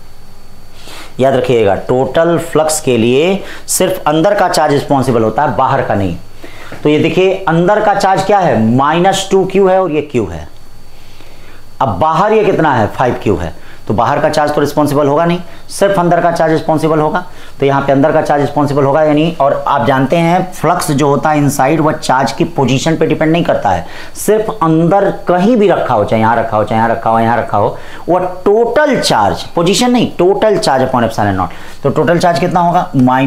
याद रखिएगा टोटल फ्लक्स के लिए सिर्फ अंदर का चार्ज रिस्पॉन्सिबल होता है, बाहर का नहीं। तो ये देखिए अंदर का चार्ज क्या है -2q है, और ये q है। अब बाहर ये कितना है 5q है, तो बाहर का चार्ज तो रिस्पॉन्सिबल होगा नहीं, सिर्फ अंदर का चार्ज रिस्पॉन्सिबल होगा। तो यहाँ पे अंदर का चार्ज रिस्पॉन्सिबल होगा यानी, और आप जानते हैं फ्लक्स जो होता है इनसाइड वह चार्ज की पोजीशन पे डिपेंड नहीं करता है, सिर्फ अंदर कहीं भी रखा हो, चाहे यहाँ रखा हो, चाहे यहाँ रखा हो, यहाँ रखा हो, वह टोटल चार्ज, पोजीशन नहीं, total charge upon epsilon naught. तो टोटल चार्ज कितना होगा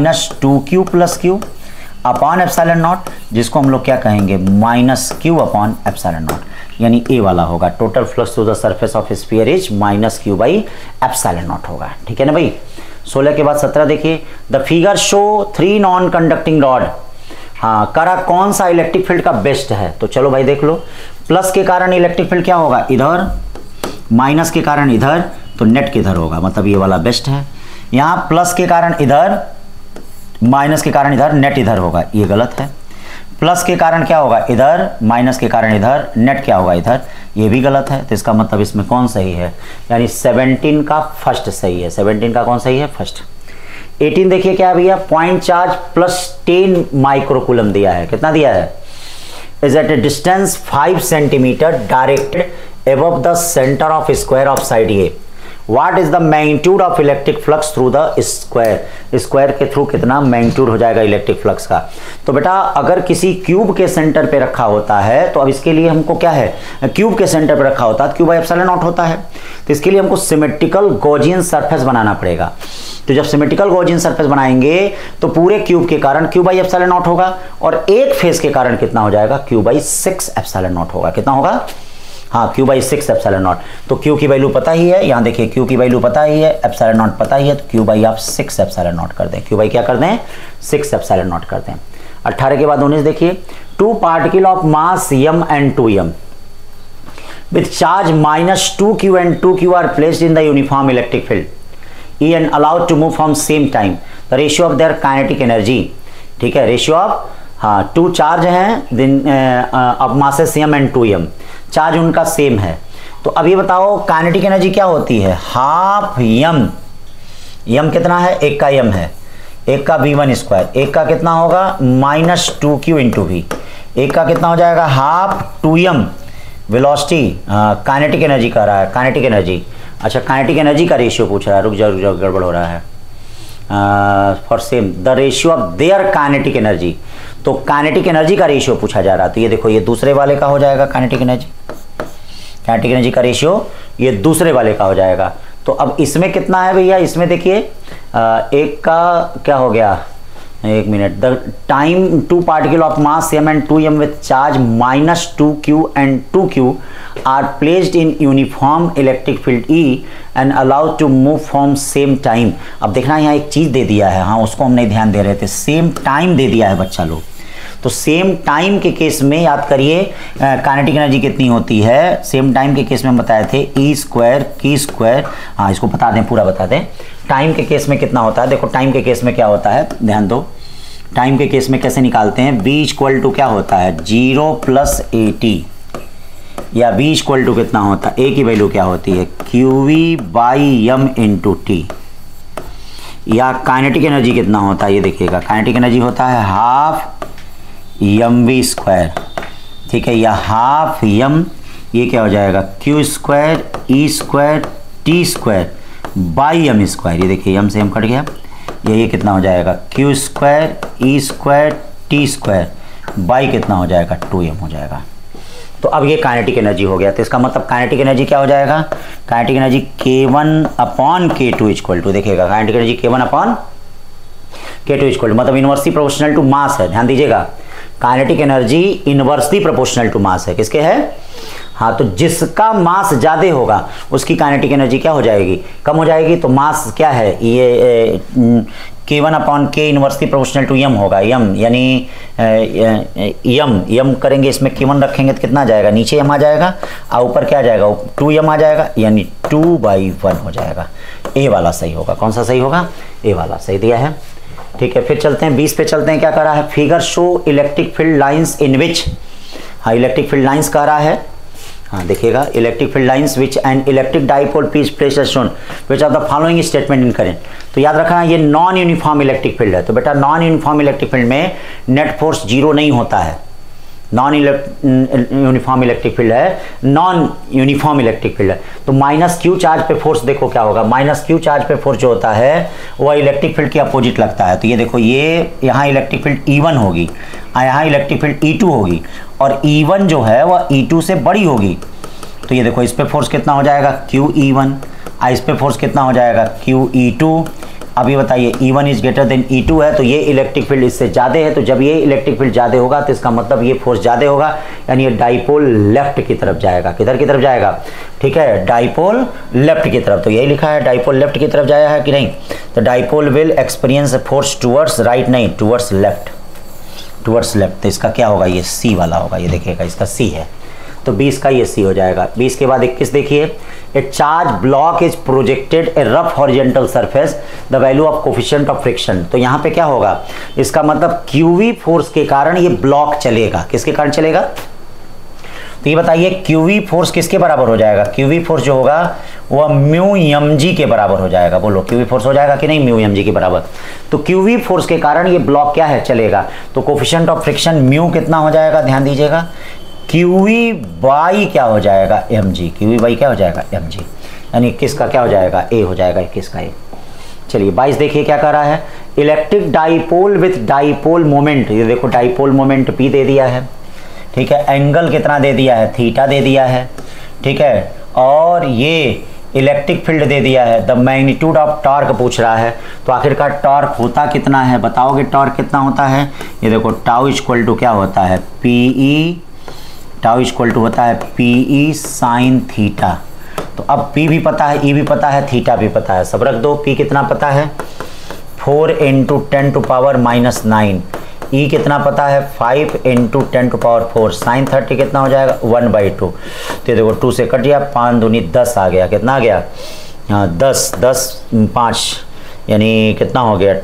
-2q + q upon epsilon not, जिसको हम लोग क्या कहेंगे -q अपॉन एप्सिलॉन नॉट, यानी ए वाला होगा। Total flux to the surface of sphere is -q by epsilon naught होगा। ठीक है ना भाई। 16 के बाद 17 देखिए, the figure show 3 non conducting rod. हाँ, करा कौन सा इलेक्ट्रिक फील्ड का बेस्ट है, तो चलो भाई देख लो। प्लस के कारण इलेक्ट्रिक फील्ड क्या होगा इधर, माइनस के कारण इधर, तो नेट किधर होगा, मतलब ये वाला बेस्ट है। यहाँ प्लस के कारण इधर, माइनस के कारण इधर, नेट इधर होगा, ये गलत है। प्लस के कारण क्या होगा इधर, माइनस के कारण इधर, नेट क्या होगा इधर, ये भी गलत है। तो इसका मतलब इसमें कौन सही है, यानी 17 का फर्स्ट सही है। 17 का कौन सही है, फर्स्ट। 18 देखिए क्या भैया, पॉइंट चार्ज +10 माइक्रोकूलम दिया है, कितना दिया है, is at a distance 5 centimetre directed above the centre of square of side a. What is the magnitude of electric flux through the square? Square के थ्रू कितना मैग्नीट्यूड हो जाएगा इलेक्ट्रिक फ्लक्स का। तो बेटा अगर किसी क्यूब के सेंटर पे रखा होता है, तो अब इसके लिए हमको क्या है, क्यूब के सेंटर पे रखा होता है तो क्यू बाई एप्सिलॉन नॉट होता है, तो इसके लिए हमको सिमेट्रिकल गॉसियन सरफेस बनाना पड़ेगा। तो जब सिमेट्रिकल गॉसियन सरफेस बनाएंगे तो पूरे क्यूब के कारण क्यू बाई एप्सिलॉन नॉट होगा, और एक फेस के कारण कितना हो जाएगा, क्यू बाई 6 एप्सिलॉन नॉट होगा। कितना होगा, हाँ क्यू बाई 6 एप्सिलॉन नॉट। तो क्यू की वैल्यू पता ही है, यहाँ देखिए क्यू की वैल्यू पता ही है, एप्सिलॉन नॉट पता ही है, तो क्यू बाई आप 6 एप्सिलॉन नॉट कर दें। क्यू बाई क्या कर दें, 6 एप्सिलॉन नॉट कर दें। 18 के बाद 19 देखिए, 2 particle of mass m and 2m with charge -2q and 2q are placed in the uniform electric field E and allowed to move from same time। The ratio of their kinetic energy, ठीक है, ratio of, हाँ, 2 charge हैं दिन of masses m and 2m, चार्ज उनका same है। तो अब ये बताओ काइनेटिक एनर्जी क्या होती है, हाफ m, m कितना है, एक का m है, एक का v1 स्क्वायर, एक का कितना होगा -2q इंटू v, एक का कितना हो जाएगा half 2m velocity, kinetic energy कह रहा है, काइनेटिक एनर्जी, अच्छा काइनेटिक एनर्जी का रेशियो पूछ रहा है, रुक जाओ गड़बड़ हो रहा है, for same the ratio of their kinetic energy, तो काइनेटिक एनर्जी का रेशियो पूछा जा रहा है। तो ये देखो ये दूसरे वाले का हो जाएगा काइनेटिक एनर्जी का रेशियो ये दूसरे वाले का हो जाएगा। तो अब इसमें कितना है भैया, इसमें देखिए एक का क्या हो गया, एक minute, the time 2 particle of mass m and 2m with charge -2q and 2q are placed in uniform electric field E and allowed to move from same time. अब देखना यहाँ एक चीज़ दे दिया है, हाँ उसको हम नहीं ध्यान दे रहे थे, सेम टाइम दे दिया है बच्चा लोग। तो सेम टाइम के केस में याद करिए काइनेटिक एनर्जी कितनी होती है, सेम टाइम के केस में हम बताए थे E² Q², हाँ इसको बता दें, पूरा बता दें, टाइम के केस में कितना होता है। देखो टाइम के केस में क्या होता है, ध्यान दो, टाइम के केस में कैसे निकालते हैं, B क्या होता है 0 + AT, या B कितना होता है, A की वैल्यू क्या होती है QV/m × T, या काइनेटिक एनर्जी कितना होता है, ये देखिएगा काइनेटिक एनर्जी होता है हाफ mv², ठीक है, या हाफ m, ये क्या हो जाएगा Q² E² T²/m², ये देखिए m से m कट गया, ये कितना हो जाएगा Q² E² T² कितना हो जाएगा 2m हो जाएगा। तो अब ये काइनेटिक एनर्जी हो गया। तो इसका मतलब काइनेटिक एनर्जी क्या हो जाएगा, kinetic energy K1/K2 equal to, देखिएगा kinetic energy K1/K2 equal to, मतलब इनवर्सली प्रोपोर्शनल टू मास है, ध्यान दीजिएगा, kinetic energy inversely proportional to mass है, किसके है, हाँ, तो जिसका मास ज़्यादा होगा उसकी काइनेटिक एनर्जी क्या हो जाएगी, कम हो जाएगी। तो मास क्या है, ये K1/K inversely proportional to m होगा, m यानी m करेंगे, इसमें K1 रखेंगे तो कितना आ जाएगा, नीचे m आ जाएगा और ऊपर क्या आ जाएगा 2m आ जाएगा, यानी 2/1 हो जाएगा। ए वाला सही होगा, कौन सा सही होगा, ए वाला सही दिया है, ठीक है। फिर चलते हैं 20 पे चलते हैं, क्या कर रहा है, figure show electric field lines in which, हाँ इलेक्ट्रिक फील्ड लाइंस कह रहा है, हाँ देखिएगा electric field lines which an electric dipole piece place shown which of the following statement in current. तो याद रखना ये नॉन यूनिफॉर्म इलेक्ट्रिक फील्ड है, तो बेटा नॉन यूनिफॉर्म इलेक्ट्रिक फील्ड में नेट फोर्स 0 नहीं होता है, नॉन यूनिफॉर्म इलेक्ट्रिक फील्ड है, नॉन यूनिफॉर्म इलेक्ट्रिक फील्ड है। तो -q चार्ज पे फोर्स देखो क्या होगा, -q चार्ज पे फोर्स जो होता है वह इलेक्ट्रिक फील्ड के अपोजिट लगता है। तो ये देखो ये यहाँ इलेक्ट्रिक फील्ड E1 होगी, यहाँ इलेक्ट्रिक फील्ड E2 होगी, और E1 जो है वह E2 से बड़ी होगी। तो ये देखो इस पे फोर्स कितना हो जाएगा QE1, इस पे फोर्स कितना हो जाएगा QE2। अब ये बताइए E1 is greater than E2 है, तो ये इलेक्ट्रिक फील्ड इससे ज़्यादा है, तो जब ये इलेक्ट्रिक फील्ड ज़्यादा होगा तो इसका मतलब ये फोर्स ज़्यादा होगा, यानी ये डाइपोल लेफ्ट की तरफ जाएगा, किधर की तरफ जाएगा, ठीक है, डाइपोल लेफ्ट की तरफ। तो यही लिखा है डाइपोल लेफ्ट की तरफ जाया है कि नहीं, तो dipole will experience force towards right, नहीं टूवर्ड्स लेफ्ट, टूवर्ड्स लेफ्ट। तो इसका क्या होगा, ये C वाला होगा, ये देखिएगा इसका C है, तो 20 का ये C हो जाएगा। 20 के बाद 21 देखिए, a charge block is projected a rough horizontal surface the value of coefficient of friction. तो यहाँ पे क्या होगा, इसका मतलब QV फोर्स के कारण ये ब्लॉक चलेगा, किसके कारण चलेगा, तो ये बताइए QV फोर्स किसके बराबर हो जाएगा, QV फोर्स जो होगा वह μmg के बराबर हो जाएगा, बोलो QV फोर्स हो जाएगा कि नहीं μmg के बराबर। तो QV फोर्स के कारण ये ब्लॉक क्या है, चलेगा। तो कोफिशिएंट ऑफ फ्रिक्शन म्यू कितना हो जाएगा, ध्यान दीजिएगा, QV क्या हो जाएगा mg, QV क्या हो जाएगा mg, यानी 21 का क्या हो जाएगा A हो जाएगा, 21 का A। चलिए 22 देखिए क्या कर रहा है, electric dipole with dipole moment, ये देखो डाइपोल मोमेंट P दे दिया है, ठीक है, एंगल कितना दे दिया है, थीटा दे दिया है, ठीक है, और ये इलेक्ट्रिक फील्ड दे दिया है, द मैग्नीट्यूड ऑफ टॉर्क पूछ रहा है। तो आखिरकार टॉर्क होता कितना है, बताओगे टॉर्क कितना होता है, ये देखो टाउ इक्वल टू क्या होता है PE, टाउ इक्वल टू होता है PE sin थीटा। तो अब P भी पता है, E भी पता है, थीटा भी पता है, सब रख दो। P कितना पता है 4 × 10⁻⁹, E कितना पता है 5 × 10⁴, sin 30 कितना हो जाएगा 1/2। तो ये देखो 2 से कट गया, 5 दूनी 10 आ गया, कितना आ गया 10 10 5, यानी कितना हो गया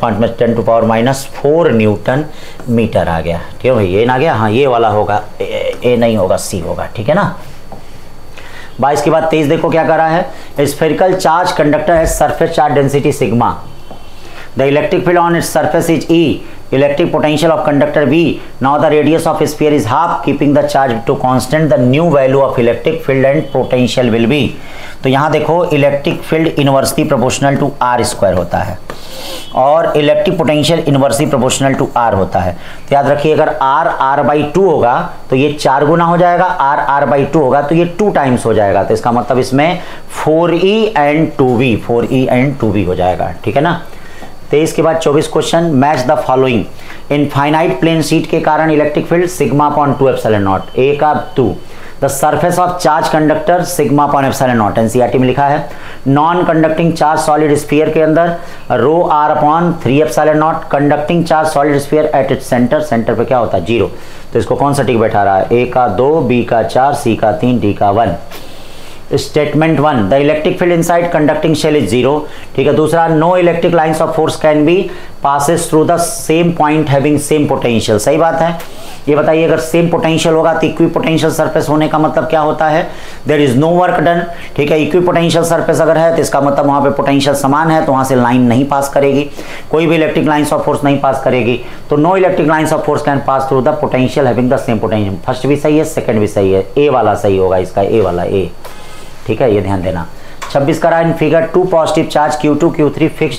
10⁻⁻⁴ न्यूटन मीटर आ गया। ठीक है भाई, ये ना गया, हाँ ये वाला होगा, ए नहीं होगा, सी होगा। ठीक है ना। 22 के बाद 23 देखो क्या कर रहा है। स्फेरिकल चार्ज कंडक्टर है surface charge density sigma, the electric field on its surface is E, electric potential of conductor V, now the radius of sphere is half, keeping the charge to constant, the new value of electric field and potential will be. तो यहाँ देखो electric field inversely proportional to r square होता है और electric potential inversely proportional to r होता है। तो याद रखिए अगर r/2 होगा तो ये 4 गुना हो जाएगा, r/2 होगा तो ये 2 टाइम्स हो जाएगा। तो इसका मतलब इसमें 4e एंड 2v हो जाएगा। ठीक है ना। 23 के बाद 24 question, match the following. Infinite plane sheet के कारण electric field σ/2 epsilon naught, A का 2। The surface of charge conductor σ/एप्सिलॉन नॉट, एनसीईआरटी में लिखा है। Non conducting charge solid sphere के अंदर ρr/3 epsilon naught, conducting charge solid sphere at its centre, centre पे क्या होता है 0। तो इसको कौन सा टिक बैठा रहा है, ए का 2, बी का 4, सी का 3, डी का 1। Statement 1, the electric field inside conducting shell is 0। ठीक है। दूसरा, no electric lines of force can be passes through the same point having same potential. सही बात है। ये बताइए अगर सेम पोटेंशियल होगा तो इक्वी पोटेंशियल सरफेस होने का मतलब क्या होता है, there is no work done. ठीक है। इक्वी पोटेंशियल सरफेस अगर है तो इसका मतलब वहां पे पोटेंशियल समान है, तो वहां से लाइन नहीं पास करेगी, कोई भी इलेक्ट्रिक लाइंस ऑफ फोर्स नहीं पास करेगी। तो no electric lines of force can pass through the potential having the same potential. First भी सही है, सेकंड भी सही है, ए वाला सही होगा इसका, ए वाला ए। ठीक है, ये ध्यान देना। 26 करा in figure 2 positive charge Q2 Q3 fixed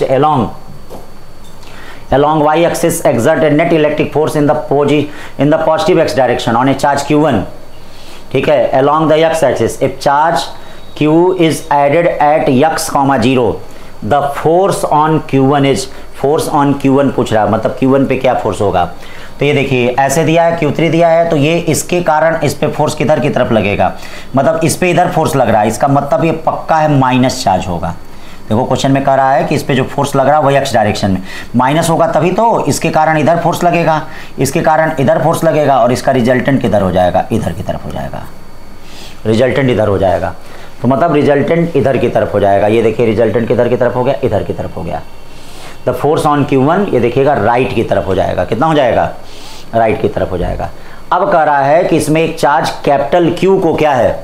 along y axis exert a net electric force in the positive x direction on a charge Q1. ठीक है, along the x axis if charge Q is added at x, 0 the force on Q1 is, force on Q1 पूछ रहा है, मतलब Q1 पे क्या force होगा। तो ये देखिए ऐसे दिया है, Q3 दिया है, तो ये इसके कारण इस पे फोर्स किधर की तरफ लगेगा, मतलब इस पे इधर फोर्स लग रहा है, इसका मतलब ये पक्का है माइनस चार्ज होगा। देखो क्वेश्चन में कह रहा है कि इस पे जो फोर्स लग रहा है वो एक्स डायरेक्शन में माइनस होगा, तभी तो इसके कारण इधर फोर्स लगेगा, इसके कारण इधर फोर्स लगेगा और इसका रिजल्टेंट किधर हो जाएगा, इधर की तरफ हो जाएगा। रिजल्टेंट इधर हो जाएगा, तो मतलब रिजल्टेंट इधर की तरफ हो जाएगा। ये देखिए रिजल्टेंट किधर की तरफ हो गया, इधर की तरफ हो गया। द फोर्स ऑन Q1 ये देखिएगा राइट की तरफ हो जाएगा, कितना हो जाएगा, राइट की तरफ हो जाएगा। अब कह रहा है कि इसमें एक चार्ज कैपिटल Q को क्या है,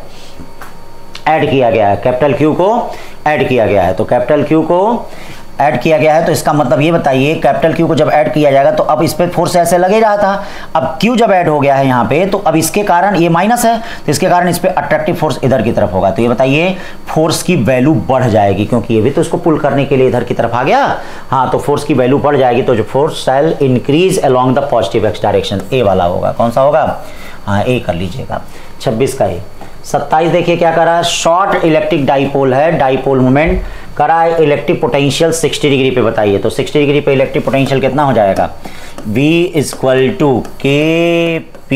ऐड किया गया है, कैपिटल Q को ऐड किया गया है। तो कैपिटल Q को ऐड किया गया है, तो इसका मतलब ये बताइए कैपिटल Q को जब ऐड किया जाएगा तो अब इस पे फोर्स ऐसे लगे रहा था, अब Q जब ऐड हो गया है यहाँ पे, तो अब इसके कारण ये माइनस है, तो इसके कारण इस पे अट्रैक्टिव फोर्स इधर की तरफ होगा। तो ये बताइए फोर्स की वैल्यू बढ़ जाएगी, क्योंकि ये भी तो इसको पुल करने के लिए इधर की तरफ आ गया। हाँ, तो फोर्स की वैल्यू बढ़ जाएगी, तो जो force shall increase along the positive x direction, A वाला होगा। कौन सा होगा, हाँ ए कर लीजिएगा। 26 का ए। 27 देखिए क्या कर रहा है, शॉर्ट इलेक्ट्रिक डाइपोल है, डाइपोल मोमेंट करा है, इलेक्ट्रिक पोटेंशियल 60 डिग्री पे बताइए। तो 60 डिग्री पे इलेक्ट्रिक पोटेंशियल कितना हो जाएगा, V = KP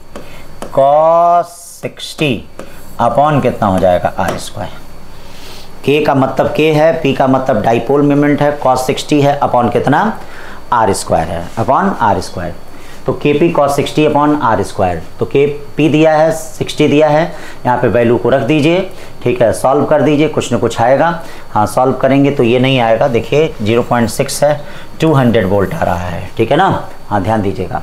cos 60 अपॉन कितना हो जाएगा, R²। K का मतलब K है, P का मतलब डाइपोल मोमेंट है, cos 60 है, अपॉन कितना, R² है, अपॉन R²। तो KP cos 60 अपॉन R²। तो KP दिया है, 60 दिया है, यहाँ पे वैल्यू को रख दीजिए। ठीक है, सॉल्व कर दीजिए, कुछ ना कुछ आएगा। हाँ, सॉल्व करेंगे तो ये नहीं आएगा, देखिए 0.6 है, 200 वोल्ट आ रहा है। ठीक है ना, हाँ ध्यान दीजिएगा।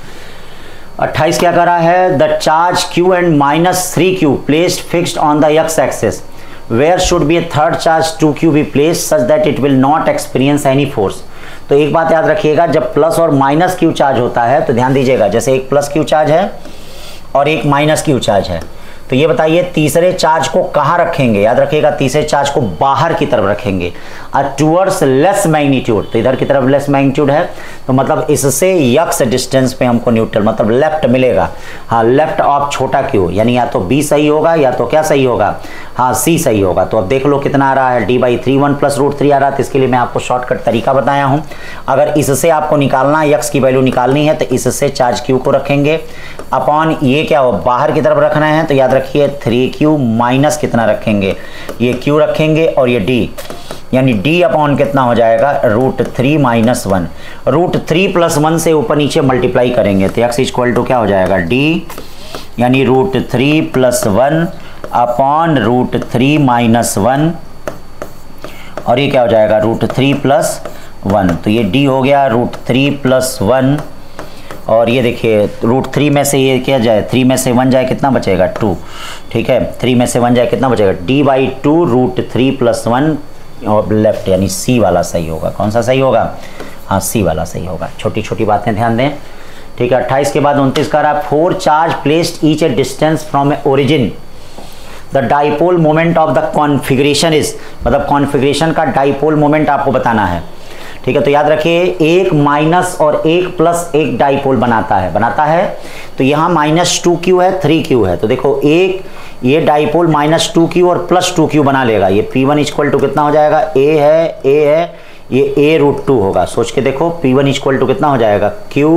28 क्या कर रहा है, the charge Q and -3Q placed fixed on the x axis, where should be a third charge 2Q be placed such that it will not experience any force. तो एक बात याद रखिएगा, जब प्लस और माइनस Q चार्ज होता है तो ध्यान दीजिएगा, जैसे एक प्लस Q चार्ज है और एक माइनस Q चार्ज है, तो ये बताइए तीसरे चार्ज को कहाँ रखेंगे, याद रखिएगा तीसरे चार्ज को बाहर की तरफ रखेंगे, टूवर्ड्स लेस मैग्नीट्यूड। तो इधर की तरफ लेस मैग्नीट्यूड है, तो मतलब इससे x डिस्टेंस पे हमको न्यूट्रल मतलब लेफ्ट मिलेगा। हाँ, लेफ्ट ऑफ छोटा Q, यानी या तो B सही होगा या तो क्या सही होगा, हाँ C सही होगा। तो अब देख लो कितना आ रहा है, D/3 1 + √3 आ रहा है। तो इसके लिए मैं आपको शॉर्टकट तरीका बताया हूँ। अगर इससे आपको निकालना है, x की वैल्यू निकालनी है, तो इससे चार्ज Q को रखेंगे अपॉन ये क्या हो, बाहर की तरफ रखना है, तो याद रखिए 3Q माइनस कितना रखेंगे, ये Q रखेंगे और ये D, यानी D अपॉन कितना हो जाएगा, √3 - 1। √3 + 1 से ऊपर नीचे मल्टीप्लाई करेंगे तो x = क्या हो जाएगा, D यानी √3 + 1 अपॉन √3 - 1 और ये क्या हो जाएगा √3+1, तो ये d हो गया √3+1, और ये देखिए √3 में से ये क्या जाए, 3 में से 1 जाए कितना बचेगा 2, ठीक है, 3 में से 1 जाए कितना बचेगा d/2 √3+1 और लेफ्ट, यानी सी वाला सही होगा। कौन सा सही होगा, हाँ सी वाला सही होगा। छोटी छोटी बातें ध्यान दें, ठीक है। 28 के बाद 29 का रहा 4 charge placed each a distance from a origin, the dipole moment of the configuration is, मतलब कॉन्फिगरेशन का डाइपोल मोमेंट आपको बताना है, ठीक है। तो याद रखिए एक माइनस और एक प्लस एक डाइपोल बनाता है, तो यहाँ -2q है 3q है, तो देखो एक ये डाइपोल -2q और +2q बना लेगा। ये P1 इक्वल टू कितना हो जाएगा, a है ये a√2 होगा। सोच के देखो P1 इक्वल टू कितना हो जाएगा,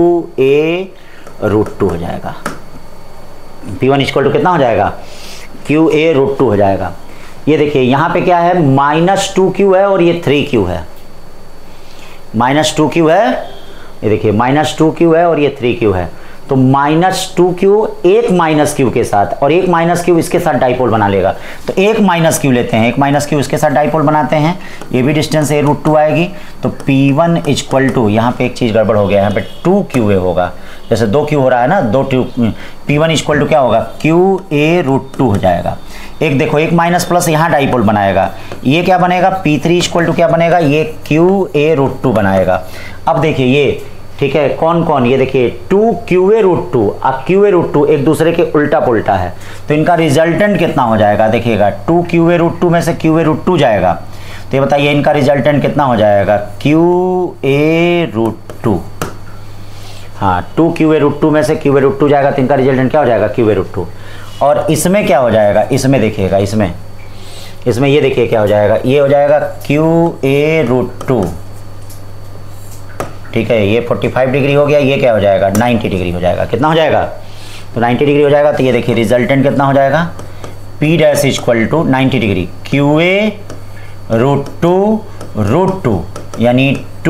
qa√2 हो जाएगा। P1 इक्वल टू कितना हो जाएगा, qa√2 हो जाएगा। ये देखिए यहाँ पे क्या है, -2q है और ये 3q है, -2q है, ये देखिए -2q है और ये 3q है, तो -2q एक -q के साथ और एक -q इसके साथ डाइपोल बना लेगा। तो एक -q लेते हैं, एक -q इसके साथ डाइपोल बनाते हैं, ये भी डिस्टेंस a√2 आएगी। तो P1 इक्वल टू, यहाँ पे एक चीज़ गड़बड़ हो गया, यहाँ पे 2qa होगा, जैसे 2q हो रहा है ना, 2q, P1 इक्वल टू क्या होगा, qa√2 हो जाएगा। एक देखो एक माइनस प्लस यहाँ डाइपोल बनाएगा, ये क्या बनेगा, P3 इक्वल टू क्या बनेगा, ये qa√2 बनाएगा। अब देखिए ये, ठीक है, कौन कौन, ये देखिए 2qa√2, अब qa√2 एक दूसरे के उल्टा पुल्टा है, तो इनका रिजल्टेंट कितना हो जाएगा, देखिएगा 2qa√2 में से qa√2 जाएगा, तो ये बताइए इनका रिजल्टेंट कितना हो जाएगा, qa√2। हाँ 2qa√2 में से qa√2 जाएगा, तो इनका रिजल्टेंट क्या हो जाएगा, qa√2। और इसमें क्या हो जाएगा, इसमें देखिएगा, इसमें ये देखिए क्या हो जाएगा, ये हो जाएगा qa√2, ठीक है, ये 45 डिग्री हो गया, ये क्या हो जाएगा 90 डिग्री हो जाएगा। कितना हो जाएगा, तो 90 डिग्री हो जाएगा। तो ये देखिए रिजल्टेंट कितना हो जाएगा, P' equal to 90 degree qa√2√2, यानी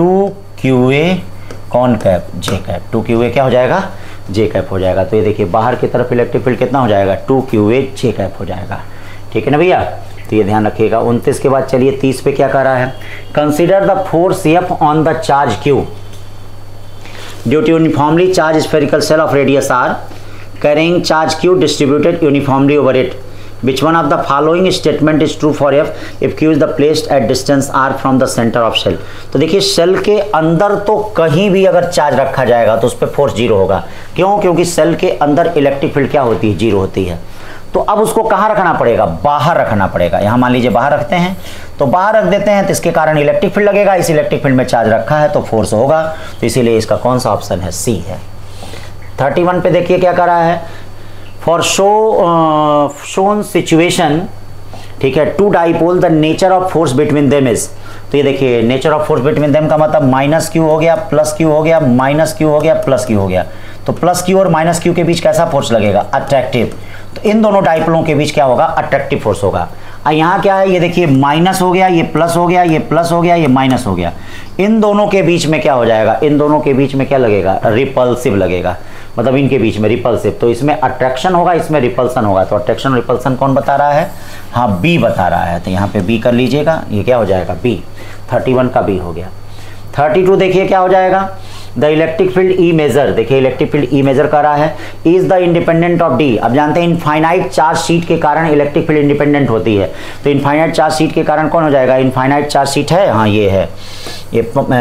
2qa कॉनकैप j कैप, 2qa क्या हो जाएगा, j कैप हो जाएगा। तो ये देखिए बाहर की तरफ इलेक्ट्रिक फील्ड कितना हो जाएगा, 2qa j कैप हो जाएगा, ठीक है ना भैया। तो ये ध्यान रखिएगा। 29 के बाद चलिए 30 पे क्या कर रहा है, consider the force F on the charge Q due to uniformly charged spherical shell of radius r carrying charge q distributed uniformly over it. Which one of the following statement is true for F if q is the placed at distance r from the center of shell? तो देखिए shell के अंदर तो कहीं भी अगर charge रखा जाएगा तो उस पर फोर्स जीरो होगा। क्यों, क्योंकि शेल के अंदर इलेक्ट्रिक फील्ड क्या होती है, जीरो होती है। तो अब उसको कहाँ रखना पड़ेगा, बाहर रखना पड़ेगा। यहाँ मान लीजिए बाहर रखते हैं, तो बाहर रख देते हैं, तो इसके कारण इलेक्ट्रिक फील्ड लगेगा, इस इलेक्ट्रिक फील्ड में चार्ज रखा है तो फोर्स होगा, तो इसीलिए इसका कौन सा ऑप्शन है, सी है। 31 पे देखिए क्या कर रहा है, फॉर शोन सिचुएशन, ठीक है, two dipole the nature of force between them is. तो ये देखिए nature of force between them का मतलब -q हो गया, +q हो गया, -q हो गया, +q हो गया। तो +q और -q के बीच कैसा फोर्स लगेगा, अट्रैक्टिव। तो इन दोनों डाइपोलों के बीच क्या होगा, अट्रैक्टिव फोर्स होगा। यहाँ क्या है, ये देखिए माइनस हो गया, ये प्लस हो गया, ये प्लस हो गया, ये माइनस हो गया। इन दोनों के बीच में क्या हो जाएगा, इन दोनों के बीच में क्या लगेगा, रिपल्सिव लगेगा, मतलब इनके बीच में रिपल्सिव। तो इसमें अट्रैक्शन होगा, इसमें रिपल्सन होगा। तो अट्रैक्शन और रिपल्सन कौन बता रहा है, हाँ बी बता रहा है। तो यहाँ पे बी कर लीजिएगा, ये क्या हो जाएगा, बी। 31 का बी हो गया। 32 देखिए क्या हो जाएगा, the electric field E measure, देखिए इलेक्ट्रिक फील्ड ई मेजर कर रहा है, is the independent of D. अब जानते हैं इनफाइनाइट चार्ज शीट के कारण इलेक्ट्रिक फील्ड इंडिपेंडेंट होती है। तो इनफाइनाइट चार्ज शीट के कारण कौन हो जाएगा, इनफाइनाइट चार्ज शीट है, हाँ ये है, ये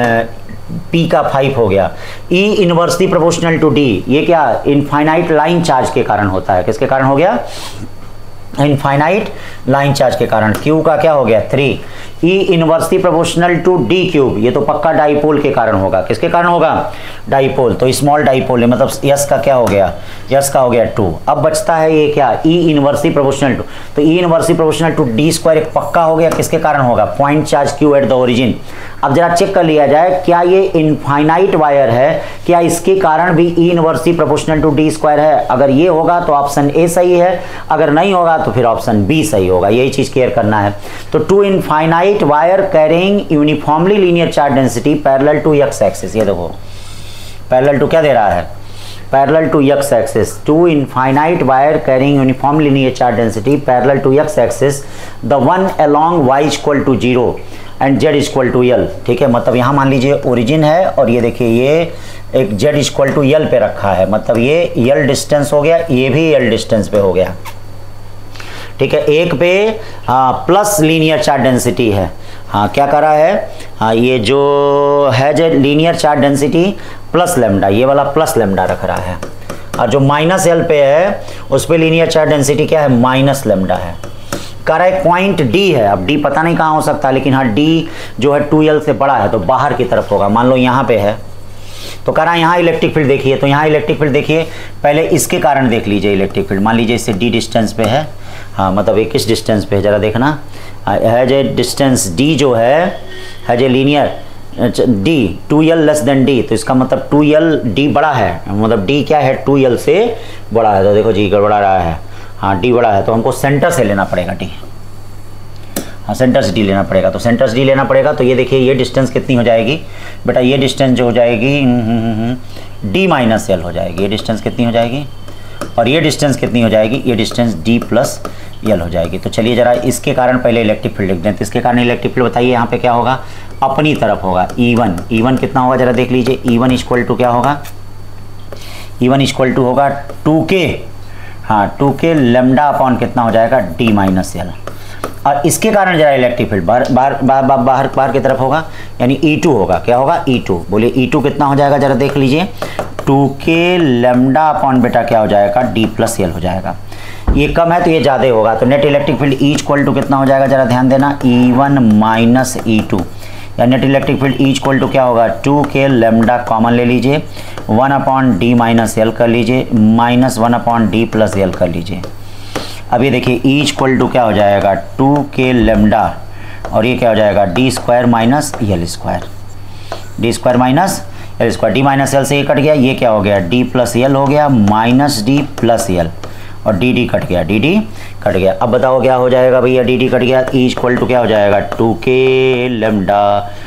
P का 5 हो गया। E inversely proportional to D, ये क्या इनफाइनाइट लाइन चार्ज के कारण होता है, किसके कारण हो गया, इनफाइनाइट लाइन चार्ज के कारण। Q का क्या हो गया 3, E inversely proportional to D cube, ये तो पक्का डाइपोल के कारण होगा, किसके कारण होगा, डाइपोल। तो स्मॉल डाइपोल है, मतलब S का क्या हो गया, S का हो गया 2। अब बचता है ये क्या, E इनवर्सली प्रोपोर्शनल टू, तो E inversely proportional to D square एक पक्का हो गया, किसके कारण होगा, point charge Q at the origin. अब जरा चेक कर लिया जाए, क्या ये इनफाइनाइट वायर है, क्या इसके कारण भी E inversely proportional to D square है। अगर ये होगा तो ऑप्शन ए सही है, अगर नहीं होगा तो फिर ऑप्शन बी सही होगा। यही चीज क्लियर करना है। तो two infinite wire carrying uniformly linear charge density parallel to x axis, ये देखो पैरेलल टू क्या दे रहा है, parallel to x axis. Two infinite wire carrying uniform linear charge density parallel to x axis, the one along y equal to 0। And z equal to L, ठीक है। मतलब यहाँ मान लीजिए ओरिजिन है और ये देखिए ये एक जेड इक्वल टू यल पे रखा है, मतलब ये यल डिस्टेंस हो गया, ये भी यल डिस्टेंस पे हो गया, ठीक है। एक पे प्लस लीनियर चार्ज डेंसिटी है, हाँ क्या कर रहा है, हाँ ये जो है जो linear charge density plus lambda, ये वाला प्लस लेमडा रख रहा है, और जो माइनस एल पे है उस पे लीनियर चार्ज डेंसिटी क्या है, माइनस लेमडा है। कह रहा है पॉइंट डी है, अब डी पता नहीं कहाँ हो सकता है, लेकिन हाँ डी जो है 2l से बड़ा है तो बाहर की तरफ होगा, मान लो यहाँ पे है, तो कह रहा है यहाँ इलेक्ट्रिक फील्ड देखिए, तो यहाँ इलेक्ट्रिक फील्ड देखिए, पहले इसके कारण देख लीजिए इलेक्ट्रिक फील्ड, मान लीजिए इससे डी डिस्टेंस पे है, हाँ मतलब ये किस डिस्टेंस पे है जरा देखना, है जो डिस्टेंस डी जो है जो linear D 2l less than D, तो इसका मतलब 2l डी बड़ा है, मतलब डी क्या है 2l से बड़ा है, तो देखो जी गड़बड़ा रहा है, हाँ डी बड़ा है, तो हमको सेंटर से लेना पड़ेगा डी, हाँ सेंटर से डी लेना पड़ेगा, तो सेंटर से डी लेना पड़ेगा, तो ये देखिए ये डिस्टेंस कितनी हो जाएगी बेटा, ये डिस्टेंस जो हो जाएगी डी माइनस एल हो जाएगी, ये डिस्टेंस कितनी हो जाएगी, और ये डिस्टेंस कितनी हो जाएगी, ये डिस्टेंस डी प्लस यल हो जाएगी। तो चलिए जरा इसके कारण पहले इलेक्ट्रिक फील्ड लिख दें, तो इसके कारण इलेक्ट्रिक फील्ड बताइए यहाँ पे क्या होगा, अपनी तरफ होगा E1 कितना होगा जरा देख लीजिए, E1 इक्वल टू क्या होगा, E1 इक्वल टू होगा 2k, हाँ 2k लेमडा अपॉन कितना हो जाएगा डी माइनस एल, और इसके कारण जरा इलेक्ट्रिक फील्ड बाहर की तरफ होगा, यानी E2 होगा, क्या होगा E2, बोलिए E2 कितना हो जाएगा जरा देख लीजिए, 2k लेमडा अपॉन बेटा क्या हो जाएगा डी प्लस एल हो जाएगा, ये कम है तो ये ज़्यादा होगा, तो net electric field E equal to कितना हो जाएगा जरा ध्यान देना, E1 माइनस E2, या net electric field E equal to क्या होगा 2k लेमडा कॉमन ले लीजिए, 1 अपॉन डी माइनस एल कर लीजिए, minus 1 upon D plus L कर लीजिए। अब ये देखिए E इक्वल टू क्या हो जाएगा 2k लेमडा, और ये क्या हो जाएगा D square minus L square, D square minus L square, D minus L से ये कट गया, ये क्या हो गया डी प्लस एल हो गया, माइनस डी प्लस एल, और डी डी कट गया, डी डी कट गया। अब बताओ क्या हो जाएगा भैया, डी डी कट गया, E इक्वल टू क्या हो जाएगा 2k lambda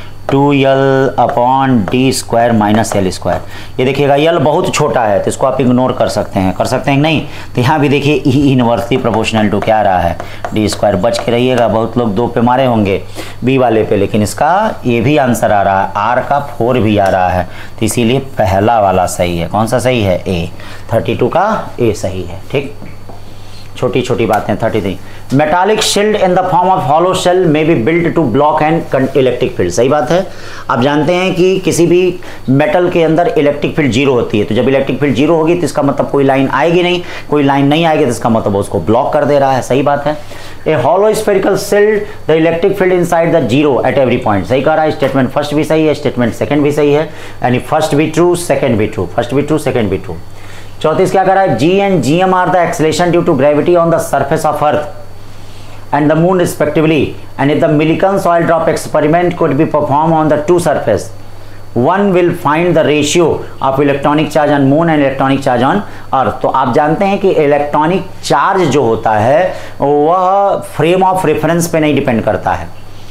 2l upon D square minus L square. ये देखिएगा यल बहुत छोटा है तो इसको आप इग्नोर कर सकते हैं नहीं, तो यहाँ भी देखिए E इनवर्सली प्रोपोर्शनल टू क्या आ रहा है डी स्क्वायर, बच के रहिएगा, बहुत लोग 2 पे मारे होंगे बी वाले पे, लेकिन इसका ये भी आंसर आ रहा है, आर का 4 भी आ रहा है, तो इसीलिए पहला वाला सही है, कौन सा सही है ए, 32 का ए सही है, ठीक। छोटी छोटी बातें 33 metallic shield in the form of hollow shell may be built to block and electric field, सही बात है। आप जानते हैं कि किसी भी मेटल के अंदर इलेक्ट्रिक फील्ड जीरो होती है, तो जब इलेक्ट्रिक फील्ड जीरो होगी तो इसका मतलब कोई लाइन आएगी नहीं, कोई लाइन नहीं आएगी तो इसका मतलब उसको ब्लॉक कर दे रहा है, सही बात है। A hollow spherical shield the electric field inside the zero at every point, सही कह रहा है, स्टेटमेंट फर्स्ट भी सही है, स्टेटमेंट सेकंड भी सही है, यानी फर्स्ट भी ट्रू सेकंड भी ट्रू, फर्स्ट भी ट्रू सेकंड भी ट्रू। 34 क्या कर रहा है, G and GM are the acceleration due to gravity on the surface of earth and the moon respectively, and if the Millikan soil drop experiment could be perform on the two surface, one will find the ratio of electronic charge on moon and electronic charge on earth. तो आप जानते हैं कि electronic charge जो होता है वह frame of reference पे नहीं डिपेंड करता है,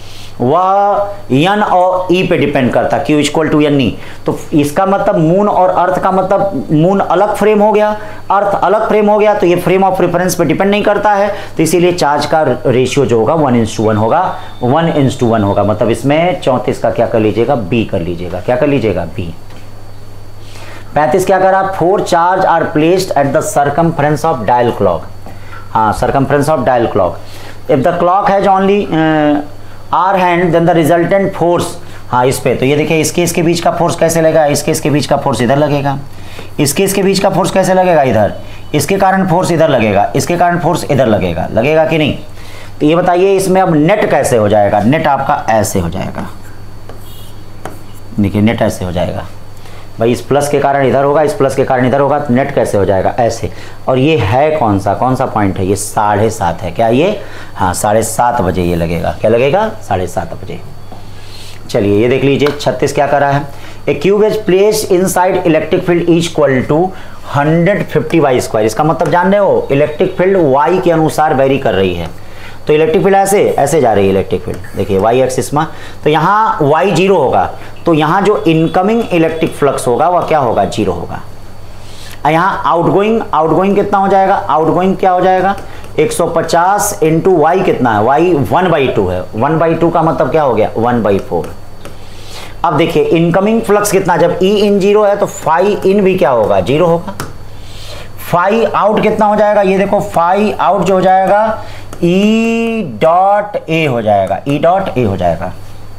वह एन और ई पे डिपेंड करता है, Q equal to N E. तो इसका मतलब मून और अर्थ का मतलब मून अलग फ्रेम हो गया, अर्थ अलग फ्रेम हो गया, तो ये फ्रेम ऑफ रेफरेंस पे डिपेंड नहीं करता है, तो इसीलिए चार्ज का रेशियो जो होगा 1:1 होगा, 1:1 होगा। मतलब इसमें 34 का क्या कर लीजिएगा, बी कर लीजिएगा, क्या कर लीजिएगा, बी। 35 क्या करा, 4 charge are placed at the circumference of dial clock, हाँ circumference of dial clock, if the clock has only are hand then the resultant force, हाँ इस पे, तो ये देखिए इसके बीच का फोर्स कैसे लगेगा, इसके बीच का फोर्स इधर लगेगा, इसके बीच का फोर्स कैसे लगेगा इधर, इसके कारण फोर्स इधर लगेगा, इसके कारण फोर्स इधर लगेगा, लगेगा कि नहीं। तो ये बताइए इसमें अब नेट कैसे हो जाएगा, नेट आपका ऐसे हो जाएगा, देखिए नेट ऐसे हो जाएगा भाई, इस प्लस के कारण इधर होगा, इस प्लस के कारण इधर होगा, तो नेट कैसे हो जाएगा ऐसे। और ये है कौन सा पॉइंट है, ये 7:30 है, क्या ये, हाँ 7:30 बजे ये लगेगा, क्या लगेगा 7:30 बजे। चलिए ये देख लीजिए 36 क्या कर रहा है, a cube is placed inside electric field equal to 150 y square. इसका मतलब जान रहे हो इलेक्ट्रिक फील्ड वाई के अनुसार वेरी कर रही है, तो इलेक्ट्रिक फील्ड ऐसे जा रही है इलेक्ट्रिक फील्ड, देखिए वाई एक्सिस में, तो यहाँ वाई 0 होगा, तो यहाँ जो इनकमिंग इलेक्ट्रिक फ्लक्स होगा वह क्या होगा, 0 होगा। यहाँ आउटगोइंग कितना हो जाएगा, आउटगोइंग क्या हो जाएगा, 150 इंटू वाई कितना है, वाई 1/2 है, 1/2 का मतलब क्या हो गया 1/4। अब देखिए इनकमिंग फ्लक्स कितना, जब ई इन 0 है तो फाई इन भी क्या होगा 0 होगा। फाई आउट कितना हो जाएगा, ये देखो फाई आउट जो हो जाएगा ई डॉट ए हो जाएगा, ई डॉट ए हो जाएगा।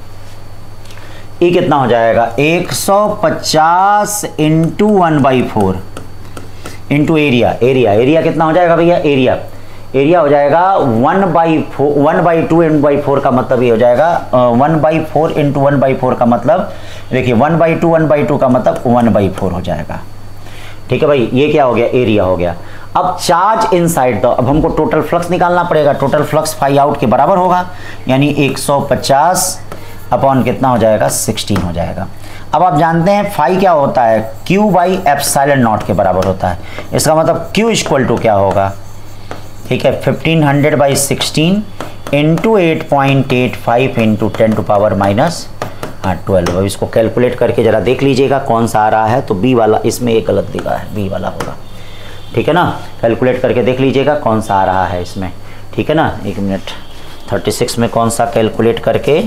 ई कितना हो जाएगा 150 इंटू 1/4 इंटू एरिया, एरिया कितना हो जाएगा भैया, एरिया हो जाएगा 1/2 1/4 का मतलब ये हो जाएगा 1/4 इंटू 1/4 का मतलब देखिए 1/2 का मतलब 1/4 हो जाएगा। ठीक है भाई, ये क्या हो गया एरिया हो गया। अब चार्ज इनसाइड तो अब हमको टोटल फ्लक्स निकालना पड़ेगा, टोटल फ्लक्स फाई आउट के बराबर होगा, यानी 150 अपॉन कितना हो जाएगा 16 हो जाएगा। अब आप जानते हैं फाई क्या होता है, Q बाई एप्सिलॉन नॉट के बराबर होता है। इसका मतलब Q इक्वल टू क्या होगा, ठीक है 1500/16 इंटू 8.85 इंटू 10⁻⁻12। अब इसको कैलकुलेट करके जरा देख लीजिएगा कौन सा आ रहा है, तो बी वाला इसमें एक गलत दिखा है, बी वाला होगा, ठीक है ना। कैलकुलेट करके देख लीजिएगा कौन सा आ रहा है इसमें, ठीक है ना। एक मिनट, 36 में कौन सा कैलकुलेट करके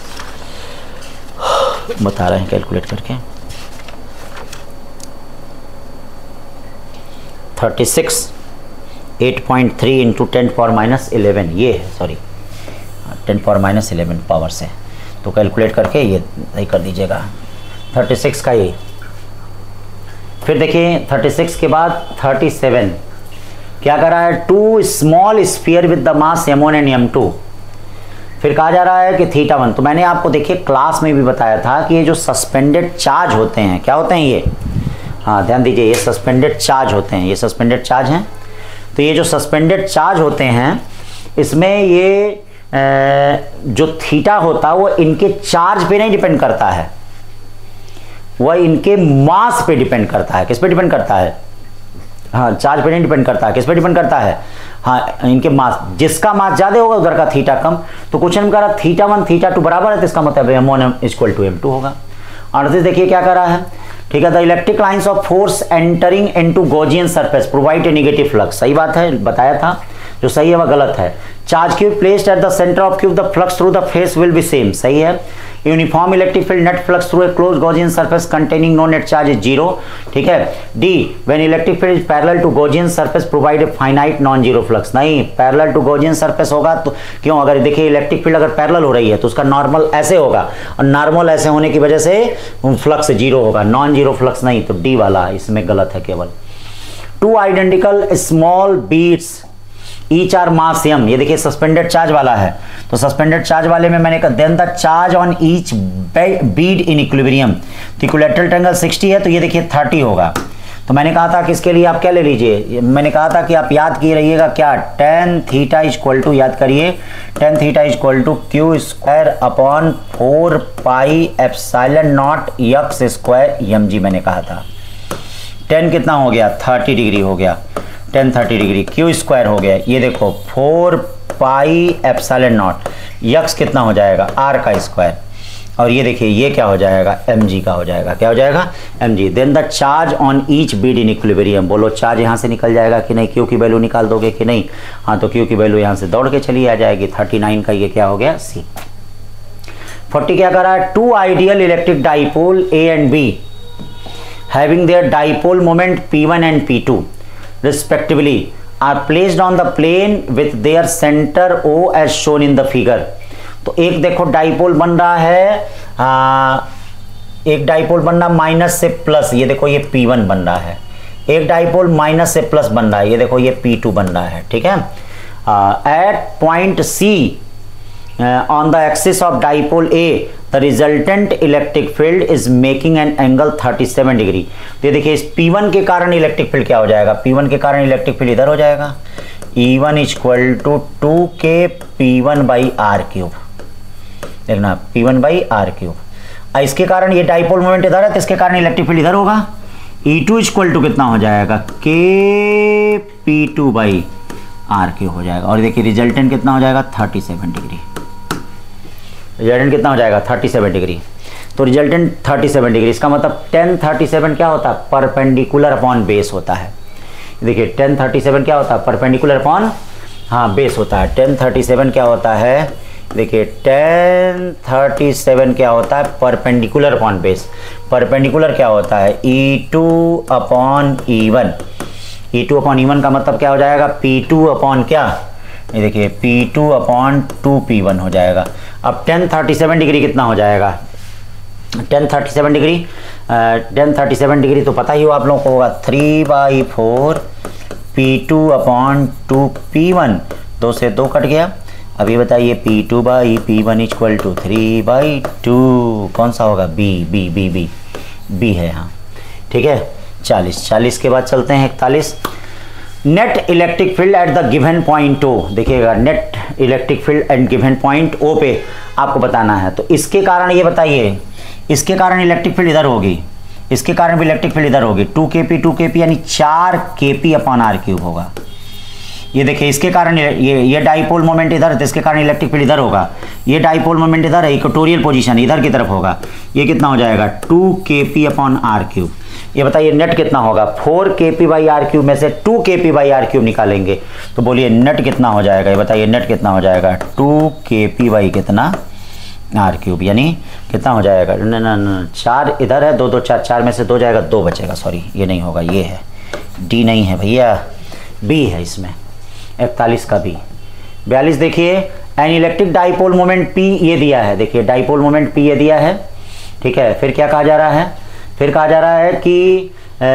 बता रहे हैं, कैलकुलेट करके 36 8.3 इंटू 10⁻11 ये है, सॉरी 10⁻11 पावर से, तो कैलकुलेट करके ये नहीं कर दीजिएगा 36 का ये। फिर देखिए 36 के बाद 37 क्या कर रहा है, 2 small sphere with the mass m1 and m2। फिर कहा जा रहा है कि θ1, तो मैंने आपको देखिए क्लास में भी बताया था कि ये जो सस्पेंडेड चार्ज होते हैं, क्या होते हैं ये, हाँ ध्यान दीजिए, ये सस्पेंडेड चार्ज होते हैं, ये सस्पेंडेड चार्ज हैं। तो ये जो सस्पेंडेड चार्ज होते हैं इसमें ये जो थीटा होता है वो इनके चार्ज पे नहीं डिपेंड करता है, वह इनके मास पे डिपेंड करता है। किस पे डिपेंड करता है, हाँ चार्ज पे नहीं डिपेंड करता है, किस पे डिपेंड करता है, हाँ इनके मास, जिसका मास ज्यादा होगा उधर का थीटा कम। तो क्वेश्चन कह रहा θ1 θ2 बराबर है, तो इसका मतलब m1 इक्वल टू m2 होगा। और देखिए क्या कर रहा है, ठीक है, the electric lines of force entering into Gaussian surface provide a negative flux. सही बात है, बताया था, जो सही है वह गलत है। Charge cube placed at the centre of cube, the flux through the face will be same. सही है। Uniform electric field net flux through a close Gaussian surface containing no net charge is 0। ठीक है। D when electric field is parallel to Gaussian surface provide a finite non zero flux. नहीं, parallel to Gaussian surface होगा तो क्यों, अगर देखिए electric field अगर parallel हो रही है तो उसका नॉर्मल ऐसे होगा, और नॉर्मल ऐसे होने की वजह से फ्लक्स 0 होगा, नॉन जीरो फ्लक्स नहीं। तो डी वाला इसमें गलत है केवल। Two identical small beads each are mass m, ये देखिए सस्पेंडेड चार्ज वाला है, तो सस्पेंडेड चार्ज वाले में मैंने कहा then the charge on each bead in equilibrium, तो इक्विलैटरल एंगल 60 है, तो ये देखिए 30 होगा। तो मैंने कहा था कि इसके लिए आप क्या ले लीजिए, मैंने कहा था कि आप याद किए रहिएगा क्या, tan थीटा इक्वल टू, याद करिए tan theta equal to Q square upon 4 pi epsilon naught x square mg। मैंने कहा था tan कितना हो गया 30 डिग्री हो गया, tan 30 डिग्री, क्यू स्क्वायर हो गया, ये देखो 4 पाई एप्सिलॉन नॉट, x कितना हो जाएगा r का स्क्वायर, और ये देखिए ये क्या हो जाएगा mg का हो जाएगा, क्या हो जाएगा mg। Then the charge on each bead in equilibrium, बोलो चार्ज यहाँ से निकल जाएगा कि नहीं, क्यू की वैल्यू निकाल दोगे कि नहीं, हाँ तो क्यू की वैल्यू यहाँ से दौड़ के चली आ जाएगी, 39 का ये क्या हो गया सी। 40 क्या कर रहा है, two ideal electric dipole A and B having their dipole moment p1 and p2 respectively are placed on the plane with their center O as shown in the figure। तो एक देखो डाइपोल बन रहा है, एक डाइपोल बन रहा minus से प्लस, ये देखो ये p1 बन रहा है, एक डाइपोल माइनस से प्लस बन रहा है, ये देखो ये p2 बन रहा है। ठीक है। At point C on the axis of dipole A the resultant electric field is making an angle 37 degree. तो ये देखिए इस P1 के कारण इलेक्ट्रिक फील्ड क्या हो जाएगा, P1 के कारण इलेक्ट्रिक फील्ड इधर हो जाएगा, E1 equal to 2k P1 by R cube, देखना P1 बाई आर क्यूब। इसके कारण ये डाइपोल मोमेंट इधर है तो इसके कारण इलेक्ट्रिक फील्ड इधर होगा, E2 इक्वल टू कितना हो जाएगा k P2 by R cube हो जाएगा, और देखिए रिजल्टेंट कितना हो जाएगा 37 डिग्री, रिजल्टेंट कितना हो जाएगा 37 डिग्री। तो रिजल्टेंट 37 डिग्री, इसका मतलब tan 37 क्या होता है, परपेंडिकुलर अपॉन बेस होता है। देखिए tan 37 क्या होता है, परपेंडिकुलर अपॉन हाँ बेस होता है। 1037 क्या होता है, देखिए 1037 क्या होता है, परपेंडिकुलर अपॉन बेस। परपेंडिकुलर क्या होता है, E2 upon E1। E2 upon E1 का मतलब क्या हो जाएगा, P2 अपॉन क्या, ये देखिए P2 अपॉन 2P1 हो जाएगा। अब 1037 डिग्री कितना हो जाएगा, 1037 डिग्री तो पता ही हो आप लोगों को होगा, 3/4 P2 अपॉन 2P1। 2 से 2 कट गया। अभी बताइए P2/P1 इक्वल टू 3/2, कौन सा होगा, बी है, हाँ ठीक है। 40 के बाद चलते हैं 41। Net electric field at the given point O, देखिएगा net electric field at given point O पे आपको बताना है। तो इसके कारण ये बताइए, इसके कारण इलेक्ट्रिक फील्ड इधर होगी, इसके कारण भी इलेक्ट्रिक फील्ड इधर होगी, 2kp यानी 4kp अपॉन r³ होगा। ये देखिए इसके कारण ये डाइपोल मोमेंट इधर है तो इसके कारण इलेक्ट्रिक फील्ड इधर होगा। ये डाइपोल मोमेंट इधर है, इक्वेटोरियल पोजीशन इधर की तरफ होगा। ये कितना हो जाएगा, 2kp अपॉन r³। ये बताइए नेट कितना होगा, 4kp/r³ में से 2kp/r³ निकालेंगे तो बोलिए नेट कितना हो जाएगा, ये बताइए नेट कितना हो जाएगा, 2kp कितना r³, यानी कितना हो जाएगा, न 4 इधर है, 2 2 4, 4 में से 2 जाएगा, 2 बचेगा, सॉरी ये नहीं होगा, ये है डी नहीं है भैया, बी है इसमें, 41 का बी। 42 देखिए an electric dipole moment P ये दिया है, देखिए डाइपोल मोमेंट P ये दिया है, ठीक है। फिर क्या कहा जा रहा है, फिर कहा जा रहा है कि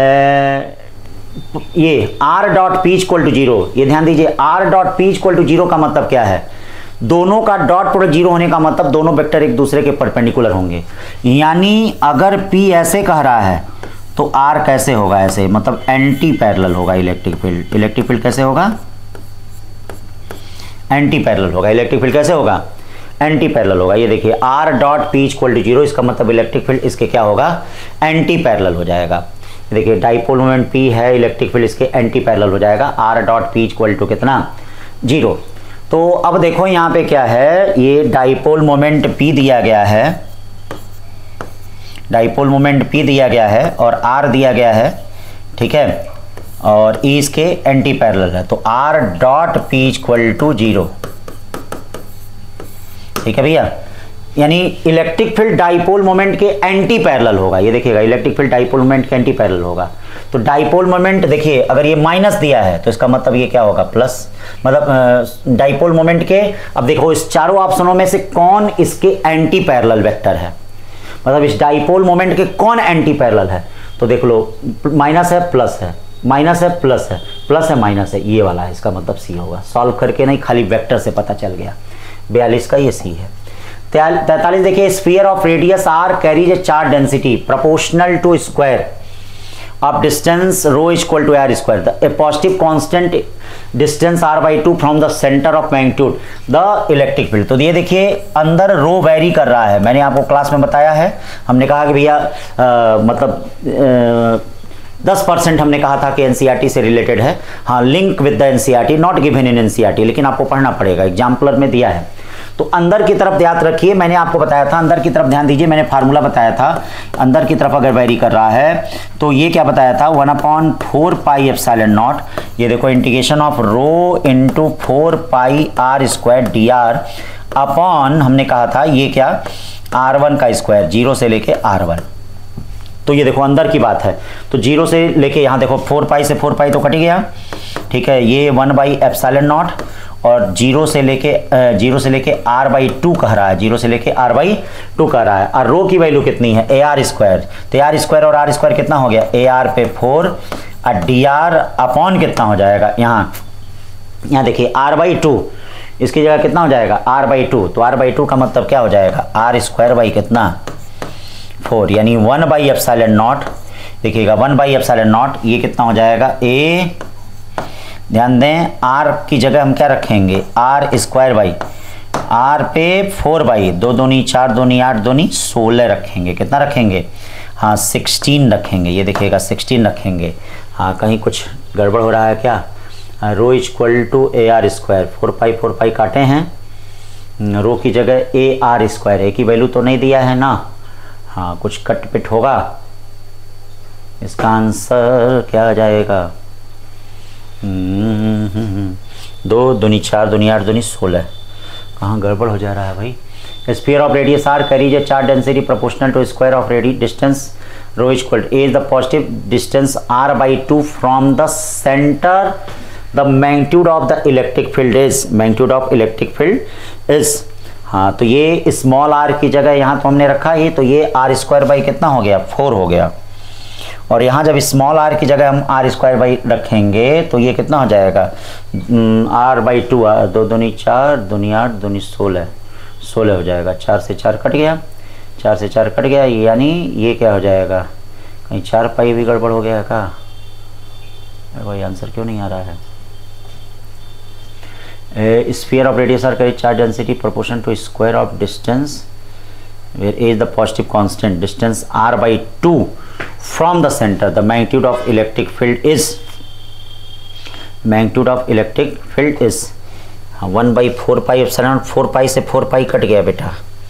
ये r.p इक्वल टू 0, ये ध्यान दीजिए r.p इक्वल टू 0 का मतलब क्या है, दोनों का डॉट प्रोडक्ट 0 होने का मतलब दोनों वेक्टर एक दूसरे के परपेंडिकुलर होंगे। यानी अगर P ऐसे कह रहा है तो R कैसे होगा, ऐसे मतलब एंटी पैरेलल होगा इलेक्ट्रिक फील्ड। इलेक्ट्रिक फील्ड कैसे होगा, एंटी पैरेलल होगा। इलेक्ट्रिक फील्ड कैसे होगा, एंटी पैरेलल होगा। ये देखिए r.p इक्वल टू 0, इसका मतलब इलेक्ट्रिक फील्ड इसके क्या होगा, एंटी पैरेलल हो जाएगा। देखिए डाइपोल मोमेंट P है, इलेक्ट्रिक फील्ड इसके एंटी पैरेलल हो जाएगा, r.p इक्वल टू कितना, 0। तो अब देखो यहाँ पे क्या है, ये डाइपोल मोमेंट P दिया गया है, डाइपोल मोमेंट P दिया गया है और R दिया गया है, ठीक है, और E इसके एंटी पैरेलल है, तो r.p इक्वल टू 0, ठीक है भैया। यानी इलेक्ट्रिक फील्ड डाइपोल मोमेंट के एंटी पैरेलल होगा। ये देखिएगा इलेक्ट्रिक फील्ड डाइपोल मोमेंट के एंटी पैरेलल होगा। तो डाइपोल मोमेंट देखिए अगर ये माइनस दिया है तो इसका मतलब ये क्या होगा, प्लस, मतलब डाइपोल मोमेंट के, अब देखो इस चारों ऑप्शनों में से कौन इसके एंटी पैरेलल वेक्टर है, मतलब इस डाइपोल मोमेंट के कौन एंटी पैरेलल है, तो देख लो माइनस है प्लस है, माइनस है प्लस है, प्लस है माइनस है, ये वाला है, इसका मतलब सी होगा। सॉल्व करके नहीं, खाली वेक्टर से पता चल गया। 42 का ये सी है। 43 देखिए sphere of radius r carries a charge density proportional to square of distance rho equal to r square, the a positive constant distance r/2 from the centre of magnitude the electric field. तो ये देखिए अंदर रो very कर रहा है, मैंने आपको class में बताया है, हमने कहा कि भैया मतलब 10% हमने कहा था कि एनसीईआरटी से रिलेटेड है, हाँ link with the NCERT, not given in NCERT, लेकिन आपको पढ़ना पड़ेगा, एग्जाम्पलर में दिया है। तो अंदर की तरफ याद रखिए, मैंने आपको बताया था अंदर की तरफ ध्यान दीजिए, मैंने फार्मूला बताया था, अंदर की तरफ अगर वेरी कर रहा है तो ये क्या बताया था, 1/4 पाई एप्सिलॉन नॉट, ये देखो integration of rho into 4 pi r square dr upon, हमने कहा था ये क्या, r1 का स्क्वायर, 0 से लेके r1। तो ये देखो अंदर की बात है, तो 0 से लेके यहाँ देखो 4 पाई से 4 पाई तो कट गया, ठीक है, ये 1/एप्सिलॉन नॉट, और 0 से लेके r/2 कह रहा है, 0 से लेके r/2 कह रहा है, और रो की वैल्यू कितनी है, ar स्क्वायर, तो ar स्क्वायर और r स्क्वायर कितना हो गया, ar पे 4 और dr अपॉन कितना हो जाएगा, यहाँ देखिए r/2, इसकी जगह कितना हो जाएगा r/2, तो r/2 का मतलब क्या हो जाएगा, r स्क्वायर बाई कितना 4, यानी 1/एप्सिलॉन नॉट, देखिएगा 1/एप्सिलॉन नॉट, ये कितना हो जाएगा a, ध्यान दें r की जगह हम क्या रखेंगे, r स्क्वायर बाई r पे 4/, 2 दूनी 4 दूनी 8 दूनी 16 रखेंगे, कितना रखेंगे, हाँ 16 रखेंगे, ये देखिएगा 16 रखेंगे। हाँ कहीं कुछ गड़बड़ हो रहा है क्या, rho equal to ar square, 4 pi काटे हैं, रो की जगह ar स्क्वायर, ए की वैल्यू तो नहीं दिया है ना, हाँ कुछ कट पिट होगा, इसका आंसर क्या आ जाएगा, 2 दूनी 4 दूनी 8 दूनी 16। कहाँ गड़बड़ हो जा रहा है भाई। Sphere of radius R carries a charge density proportional to square of radius distance rho equal a is the positive distance r/2 from the centre. The magnitude of the electric field is, magnitude of electric field is, हाँ तो ये small r की जगह यहाँ तो हमने रखा ये, तो ये r² कितना हो गया 4 हो गया। और यहाँ जब स्मॉल r की जगह हम r² रखेंगे तो ये कितना हो जाएगा r/2, 2 दूनी 4 दूनी 8 दूनी 16 हो जाएगा। 4 से 4 कट गया, 4 से 4 कट गया, यानी ये क्या हो जाएगा, कहीं 4 पाई भी गड़बड़ हो गया का, भाई आंसर क्यों नहीं आ रहा है। Sphere of radius R carry charge density proportion to square of distance where a is the positive constant, distance r/2 from the center, the magnitude of electric field is 1/4 pi epsilon, 4 pi से 4 pi cut गया बेटा,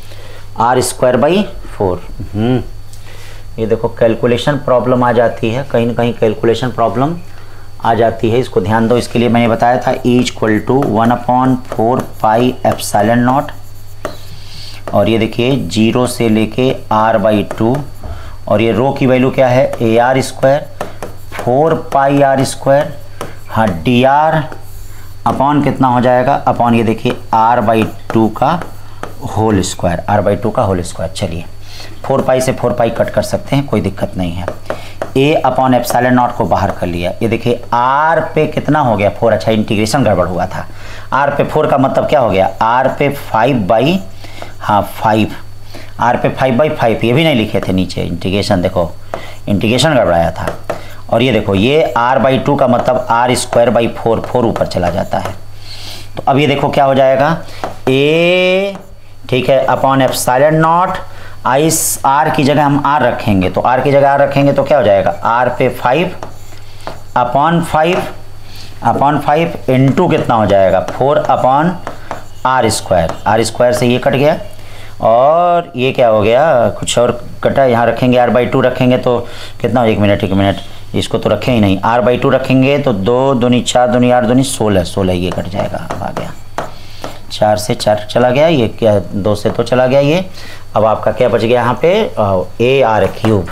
r²/4। ये देखो calculation problem आ जाती है, कहीं ना कहीं कैलकुलेशन प्रॉब्लम आ जाती है, इसको ध्यान दो। इसके लिए मैंने बताया था E = 1/4 पाई एप्सिलॉन नॉट, और ये देखिए 0 से लेके r/2, और ये रो की वैल्यू क्या है AR², 4 पाई r², हाँ dr अपॉन कितना हो जाएगा, अपॉन ये देखिए r/2 का होल स्क्वायर, चलिए 4 पाई से 4 पाई कट कर सकते हैं, कोई दिक्कत नहीं है। A/ε0 को बाहर कर लिया, ये देखिए r पे कितना हो गया 4, अच्छा इंटीग्रेशन गड़बड़ हुआ था, r पे 4 का मतलब क्या हो गया, r पे 5/5, r पे 5/5, ये भी नहीं लिखे थे नीचे, इंटीग्रेशन देखो, इंटीग्रेशन गड़बड़ाया था। और ये देखो ये r/2 का मतलब r²/4, 4 ऊपर चला जाता है, तो अब ये देखो क्या हो जाएगा a, ठीक है, अपॉन ε0, इस r की जगह हम r रखेंगे, तो r की जगह r रखेंगे तो क्या हो जाएगा, r पे 5/5 इंटू कितना हो जाएगा 4/r², से ये कट गया, और ये क्या हो गया, कुछ और कटा, यहाँ रखेंगे r/2 रखेंगे तो कितना हो, एक मिनट, इसको तो रखें ही नहीं, r/2 रखेंगे तो 2 दूनी 4 दूनी 8 दूनी 16, ये कट जाएगा, अब आ गया 4 से 4 चला गया, ये क्या 2 से तो चला गया ये, अब आपका क्या बच गया यहाँ पे AR³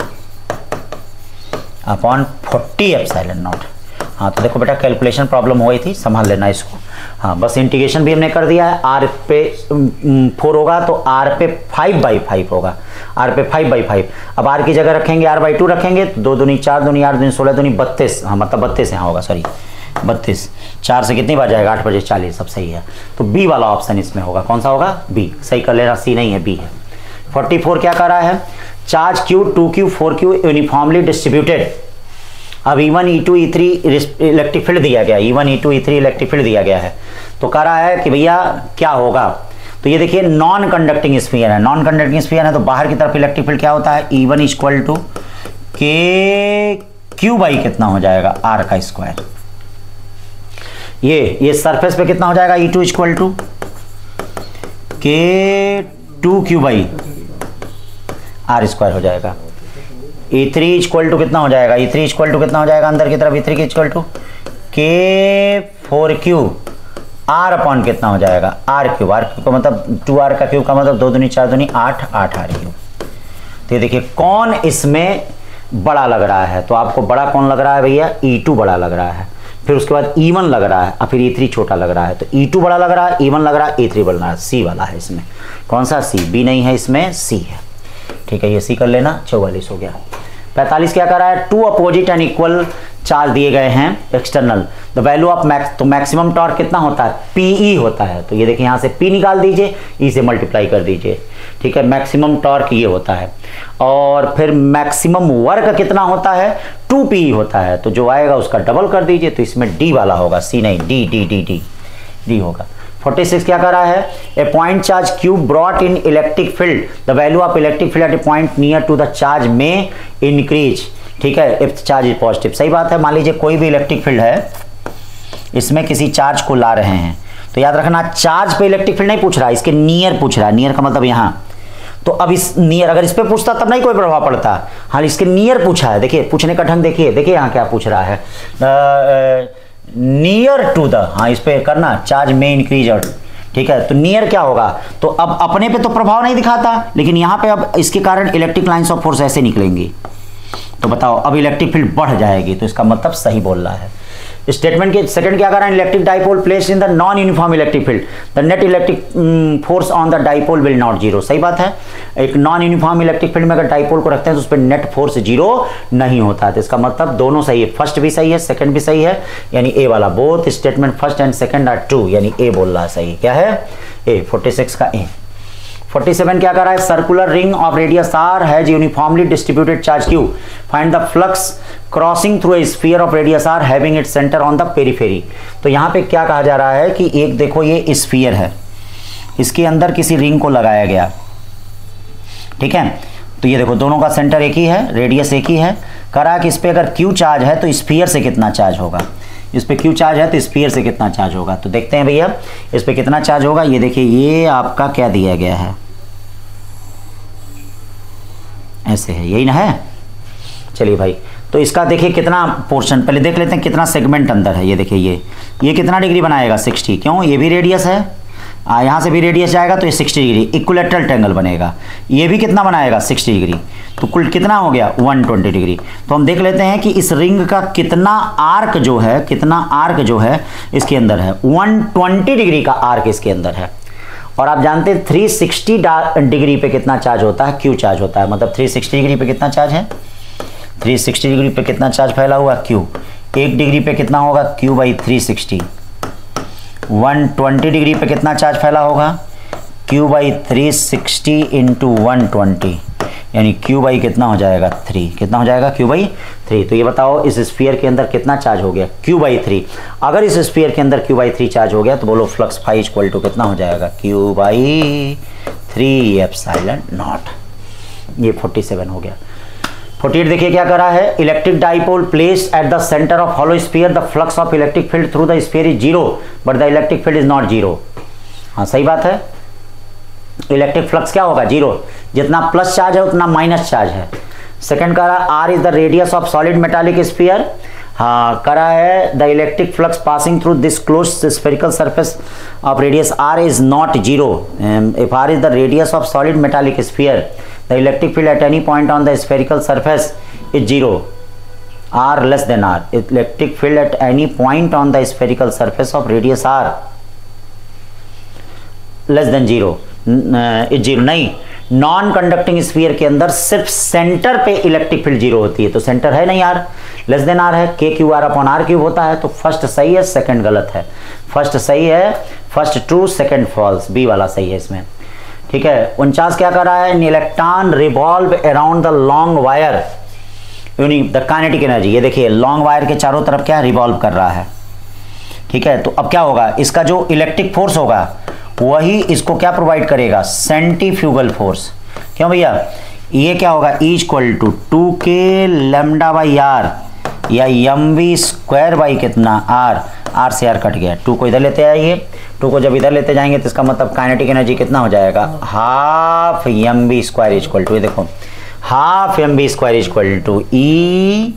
अपॉन 40ε0। हाँ तो देखो बेटा कैलकुलेशन प्रॉब्लम हुई थी, संभाल लेना इसको। हाँ बस इंटीग्रेशन भी हमने कर दिया है, r पे 4 होगा तो r पे 5/5 होगा, r पे 5/5, अब r की जगह रखेंगे r/2 रखेंगे, 2 दूनी 4 दूनी 8 दूनी 16 दूनी 32, हाँ मतलब 32 यहाँ होगा, सॉरी 32, 4 से कितनी बार जाएगा 8 बजे 40, सब सही है, तो बी वाला ऑप्शन इसमें होगा, कौन सा होगा, बी, सही कर लेना, सी नहीं है बी है। 44 क्या कर रहा है, charge Q 2Q 4Q uniformly distributed, अब E1 E2 E3 electric field दिया गया, E1 E2 E3 electric field दिया गया है, तो कह रहा है कि भैया क्या होगा, तो ये देखिए नॉन कंडक्टिंग स्फीयर है, नॉन कंडक्टिंग स्फीयर है तो बाहर की तरफ इलेक्ट्रिक फील्ड क्या होता है, E1 = KQ/ कितना हो जाएगा r², ये सरफेस पे कितना हो जाएगा, E2 = K2Q/ r² हो जाएगा, E3 = कितना हो जाएगा, E3 = कितना हो जाएगा, अंदर की तरफ E3 के = K4Q r अपॉन कितना हो जाएगा, r³ का मतलब 2r का क्यूब का मतलब 2 दूनी 4 दूनी 8 r³। तो ये देखिए कौन इसमें बड़ा लग रहा है, तो आपको बड़ा कौन लग रहा है भैया, E2 बड़ा लग रहा है, फिर उसके बाद E1 लग रहा है, और फिर E3 छोटा लग रहा है, तो E2 बड़ा लग रहा है, E1 लग रहा है, E3 बड़ा लग रहा है, C वाला है इसमें, कौन सा C, B नहीं है इसमें, C है, ठीक है, ये C कर लेना। 44 हो गया। 45 क्या कर रहा है, 2 अपोजिट एंड इक्वल चार्ज दिए गए हैं एक्सटर्नल, द वैल्यू ऑफ तो मैक्सिमम टॉर्क कितना होता है, PE होता है, तो ये देखिए यहाँ से P निकाल दीजिए, E से मल्टीप्लाई कर दीजिए, ठीक है, मैक्सिमम टॉर्क ये होता है, और फिर मैक्सिमम वर्क कितना होता है, 2PE होता है, तो जो आएगा उसका डबल कर दीजिए, तो इसमें D वाला होगा, C नहीं, D होगा। 46 क्या कर रहा है, a point charge Q brought in electric field, the value of electric field at a point near to the charge में इंक्रीज, ठीक है, इफ चार्ज इज पॉजिटिव, सही बात है। मान लीजिए कोई भी इलेक्ट्रिक फील्ड है, इसमें किसी चार्ज को ला रहे हैं, तो याद रखना चार्ज पे इलेक्ट्रिक फील्ड नहीं पूछ रहा, इसके नियर पूछ रहा है, नियर का मतलब यहाँ, तो अब इस नियर अगर इस पे पूछता तब नहीं कोई प्रभाव पड़ता, हाँ इसके नियर पूछा है, देखिए पूछने का ढंग देखिए यहाँ क्या पूछ रहा है, नियर टू द, हाँ इस पे करना, चार्ज में इंक्रीज और, ठीक है। तो नियर क्या होगा, तो अब अपने पे तो प्रभाव नहीं दिखाता, लेकिन यहां पे अब इसके कारण इलेक्ट्रिक लाइंस ऑफ फोर्स ऐसे निकलेंगी, तो बताओ अब इलेक्ट्रिक फील्ड बढ़ जाएगी, तो इसका मतलब सही बोल रहा है। स्टेटमेंट के सेकंड क्या कर रहा है, electric dipole place in the non uniform electric field the net electric force on the dipole will not zero. सही बात है, एक नॉन यूनिफॉर्म इलेक्ट्रिक फील्ड में अगर डाइपोल को रखते हैं तो उस पर नेट फोर्स जीरो नहीं होता है। तो इसका मतलब दोनों सही है, फर्स्ट भी सही है सेकंड भी सही है, यानी ए वाला, both statement first and second are true, यानी ए बोल रहा है सही। क्या है ए, 46 का ए। 47 क्या कर रहा है, circular ring of radius R has uniformly distributed charge Q, find the flux crossing through a sphere of radius R having its centre on the periphery. तो यहां पे क्या कहा जा रहा है कि एक देखो ये स्फीयर है, इसके अंदर किसी रिंग को लगाया गया, ठीक है। तो ये देखो दोनों का सेंटर एक ही है, रेडियस एक ही है, करा कि इस पे अगर क्यू चार्ज है तो स्फीयर से कितना चार्ज होगा, इस पे क्यू चार्ज है तो स्फीयर से कितना चार्ज होगा। तो देखते हैं भैया इस पे कितना चार्ज होगा। ये देखिए ये आपका क्या दिया गया है, ऐसे है, यही ना है। चलिए भाई, तो इसका देखिए कितना पोर्शन, पहले देख लेते हैं कितना सेगमेंट अंदर है। ये देखिए ये कितना डिग्री बनाएगा, 60, क्यों, ये भी रेडियस है, यहाँ से भी रेडियस जाएगा तो ये 60 डिग्री इक्विलेटरल ट्रायंगल बनेगा। ये भी कितना बनाएगा, 60 डिग्री, तो कुल कितना हो गया, 120 डिग्री। तो हम देख लेते हैं कि इस रिंग का कितना आर्क जो है इसके अंदर है, 120 डिग्री का आर्क इसके अंदर है। और आप जानते हैं 360 डिग्री पे कितना चार्ज होता है, क्यू चार्ज होता है, मतलब 360 डिग्री पे कितना चार्ज है, 360 डिग्री पे कितना चार्ज फैला हुआ, क्यू। 1 डिग्री पे कितना होगा, क्यू बाई 360। 120 डिग्री पे कितना चार्ज फैला होगा, क्यू बाई 360 इंटू 120, यानी क्यू बाई कितना हो जाएगा, 3, कितना हो जाएगा, क्यू बाई 3। तो ये बताओ इस स्फीयर के अंदर कितना चार्ज हो गया, क्यू बाई 3। अगर इस स्फीयर के अंदर क्यू बाई 3 चार्ज हो गया तो बोलो फ्लक्स फाई इक्वल टू कितना हो जाएगा, क्यू बाई 3 एप्सिलॉन नॉट। ये 47 हो गया। 48 देखिए क्या कर रहा है, electric dipole placed at the centre of hollow sphere the flux of electric field through the sphere is zero but the electric field is not zero. हाँ सही बात है, इलेक्ट्रिक फ्लक्स क्या होगा, जीरो, जितना प्लस चार्ज है उतना minus charge है। सेकंड कह रहा है R is the radius of solid metallic sphere, हाँ करा है the electric flux passing through this close spherical surface of radius R is not zero if R is the radius of solid metallic sphere the electric field at any point on the spherical surface is zero, r less than r, electric field at any point on the spherical surface of radius r less than zero is zero। नहीं, non conducting sphere के अंदर सिर्फ centre पे electric field zero होती है, तो centre है नहीं आर, लेस देन आर है, K Q R upon R cube होता है। तो फर्स्ट सही है सेकंड गलत है, फर्स्ट सही है, first true second false, B वाला सही है इसमें, ठीक है। 49 क्या कर रहा है, an electron revolve around the long wire unit the kinetic energy. ये देखिए लॉन्ग वायर के चारों तरफ क्या रिवॉल्व कर रहा है, ठीक है। तो अब क्या होगा, इसका जो इलेक्ट्रिक फोर्स होगा वही इसको क्या प्रोवाइड करेगा, सेंट्रीफ्यूगल फोर्स। क्यों भैया, ये क्या होगा, E equal to 2k lambda by R या एम वी स्क्वायर बाई कितना आर से आर कट गया, 2 को इधर लेते आइए, 2 को जब इधर लेते जाएंगे तो इसका मतलब काइनेटिक एनर्जी कितना हो जाएगा, half M V square equal to, ये देखो half M V square equal to E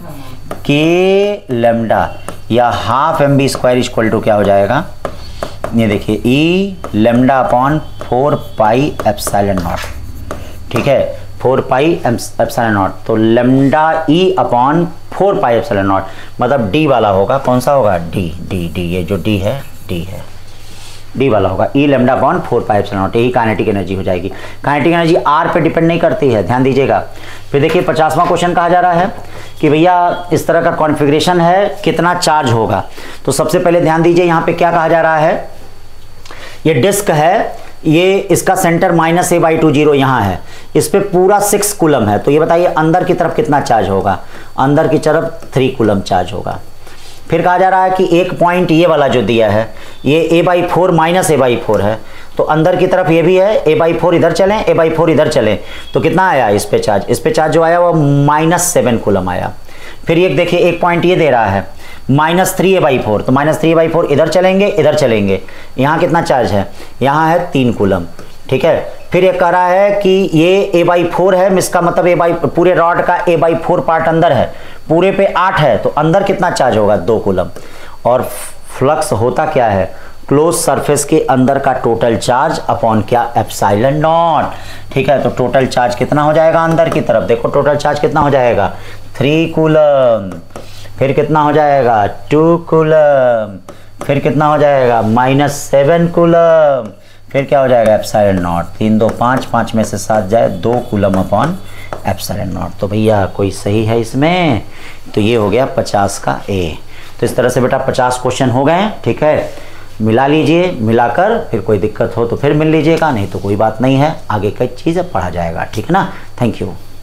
K lambda या half M V square equal to क्या हो जाएगा, ये देखिए E lambda upon 4 pi epsilon naught, ठीक है, 4 पाई एप्सिलॉन नॉट। तो lambda E upon 4 pi epsilon naught, मतलब डी वाला होगा, कौन सा होगा, डी डी डी, ये जो डी है डी है, डी वाला होगा, E lambda upon 4 pi epsilon naught, यही काइनेटिक एनर्जी हो जाएगी। काइनेटिक एनर्जी आर पे डिपेंड नहीं करती है, ध्यान दीजिएगा। फिर देखिए 50वां क्वेश्चन कहा जा रहा है कि भैया इस तरह का कॉन्फ़िगरेशन है, कितना चार्ज होगा। तो सबसे पहले ध्यान दीजिए यहाँ पे क्या कहा जा रहा है, ये डिस्क है, ये इसका सेंटर -a/2 यहाँ है, इस पे पूरा 6 कूलम है। तो ये बताइए अंदर की तरफ कितना चार्ज होगा, अंदर की तरफ 3 कूलम चार्ज होगा। फिर कहा जा रहा है कि एक पॉइंट ये वाला जो दिया है ये a/4 -a/4 है, तो अंदर की तरफ ये भी है, a/4 इधर चलें, a/4 इधर चलें, तो कितना आया इस पे चार्ज, इस पे चार्ज जो आया वो -7 कूलम आया। फिर ये देखिए एक पॉइंट ये दे रहा है -3a/4, तो -3a/4 इधर चलेंगे, इधर चलेंगे, यहाँ कितना चार्ज है, यहाँ है 3 कूलम, ठीक है। फिर ये कह रहा है कि ये a/4 है, इसका मतलब पूरे रॉड का a/4 पार्ट अंदर है, पूरे पे 8 है, तो अंदर कितना चार्ज होगा, 2 कूलम। और फ्लक्स होता क्या है, क्लोज सरफेस के अंदर का टोटल चार्ज अपॉन क्या, एप्सिलॉन नॉट। ठीक है, तो टोटल चार्ज कितना हो जाएगा अंदर की तरफ, देखो टोटल चार्ज कितना हो जाएगा 3 कूलम, फिर कितना हो जाएगा 2 कूलम, फिर कितना हो जाएगा -7 कूलम, फिर क्या हो जाएगा एप्सिलॉन नॉट। 3 2 5, 5 में से 7 जाए 2 कूलम अपॉन एप्सिलॉन नॉट। तो भैया कोई सही है इसमें, तो ये हो गया 50 का ए। तो इस तरह से बेटा 50 क्वेश्चन हो गए। ठीक है, मिला लीजिए, मिलाकर फिर कोई दिक्कत हो तो फिर मिल लीजिएगा, नहीं तो कोई बात नहीं है, आगे कई चीज़ें पढ़ा जाएगा। ठीक है ना, थैंक यू।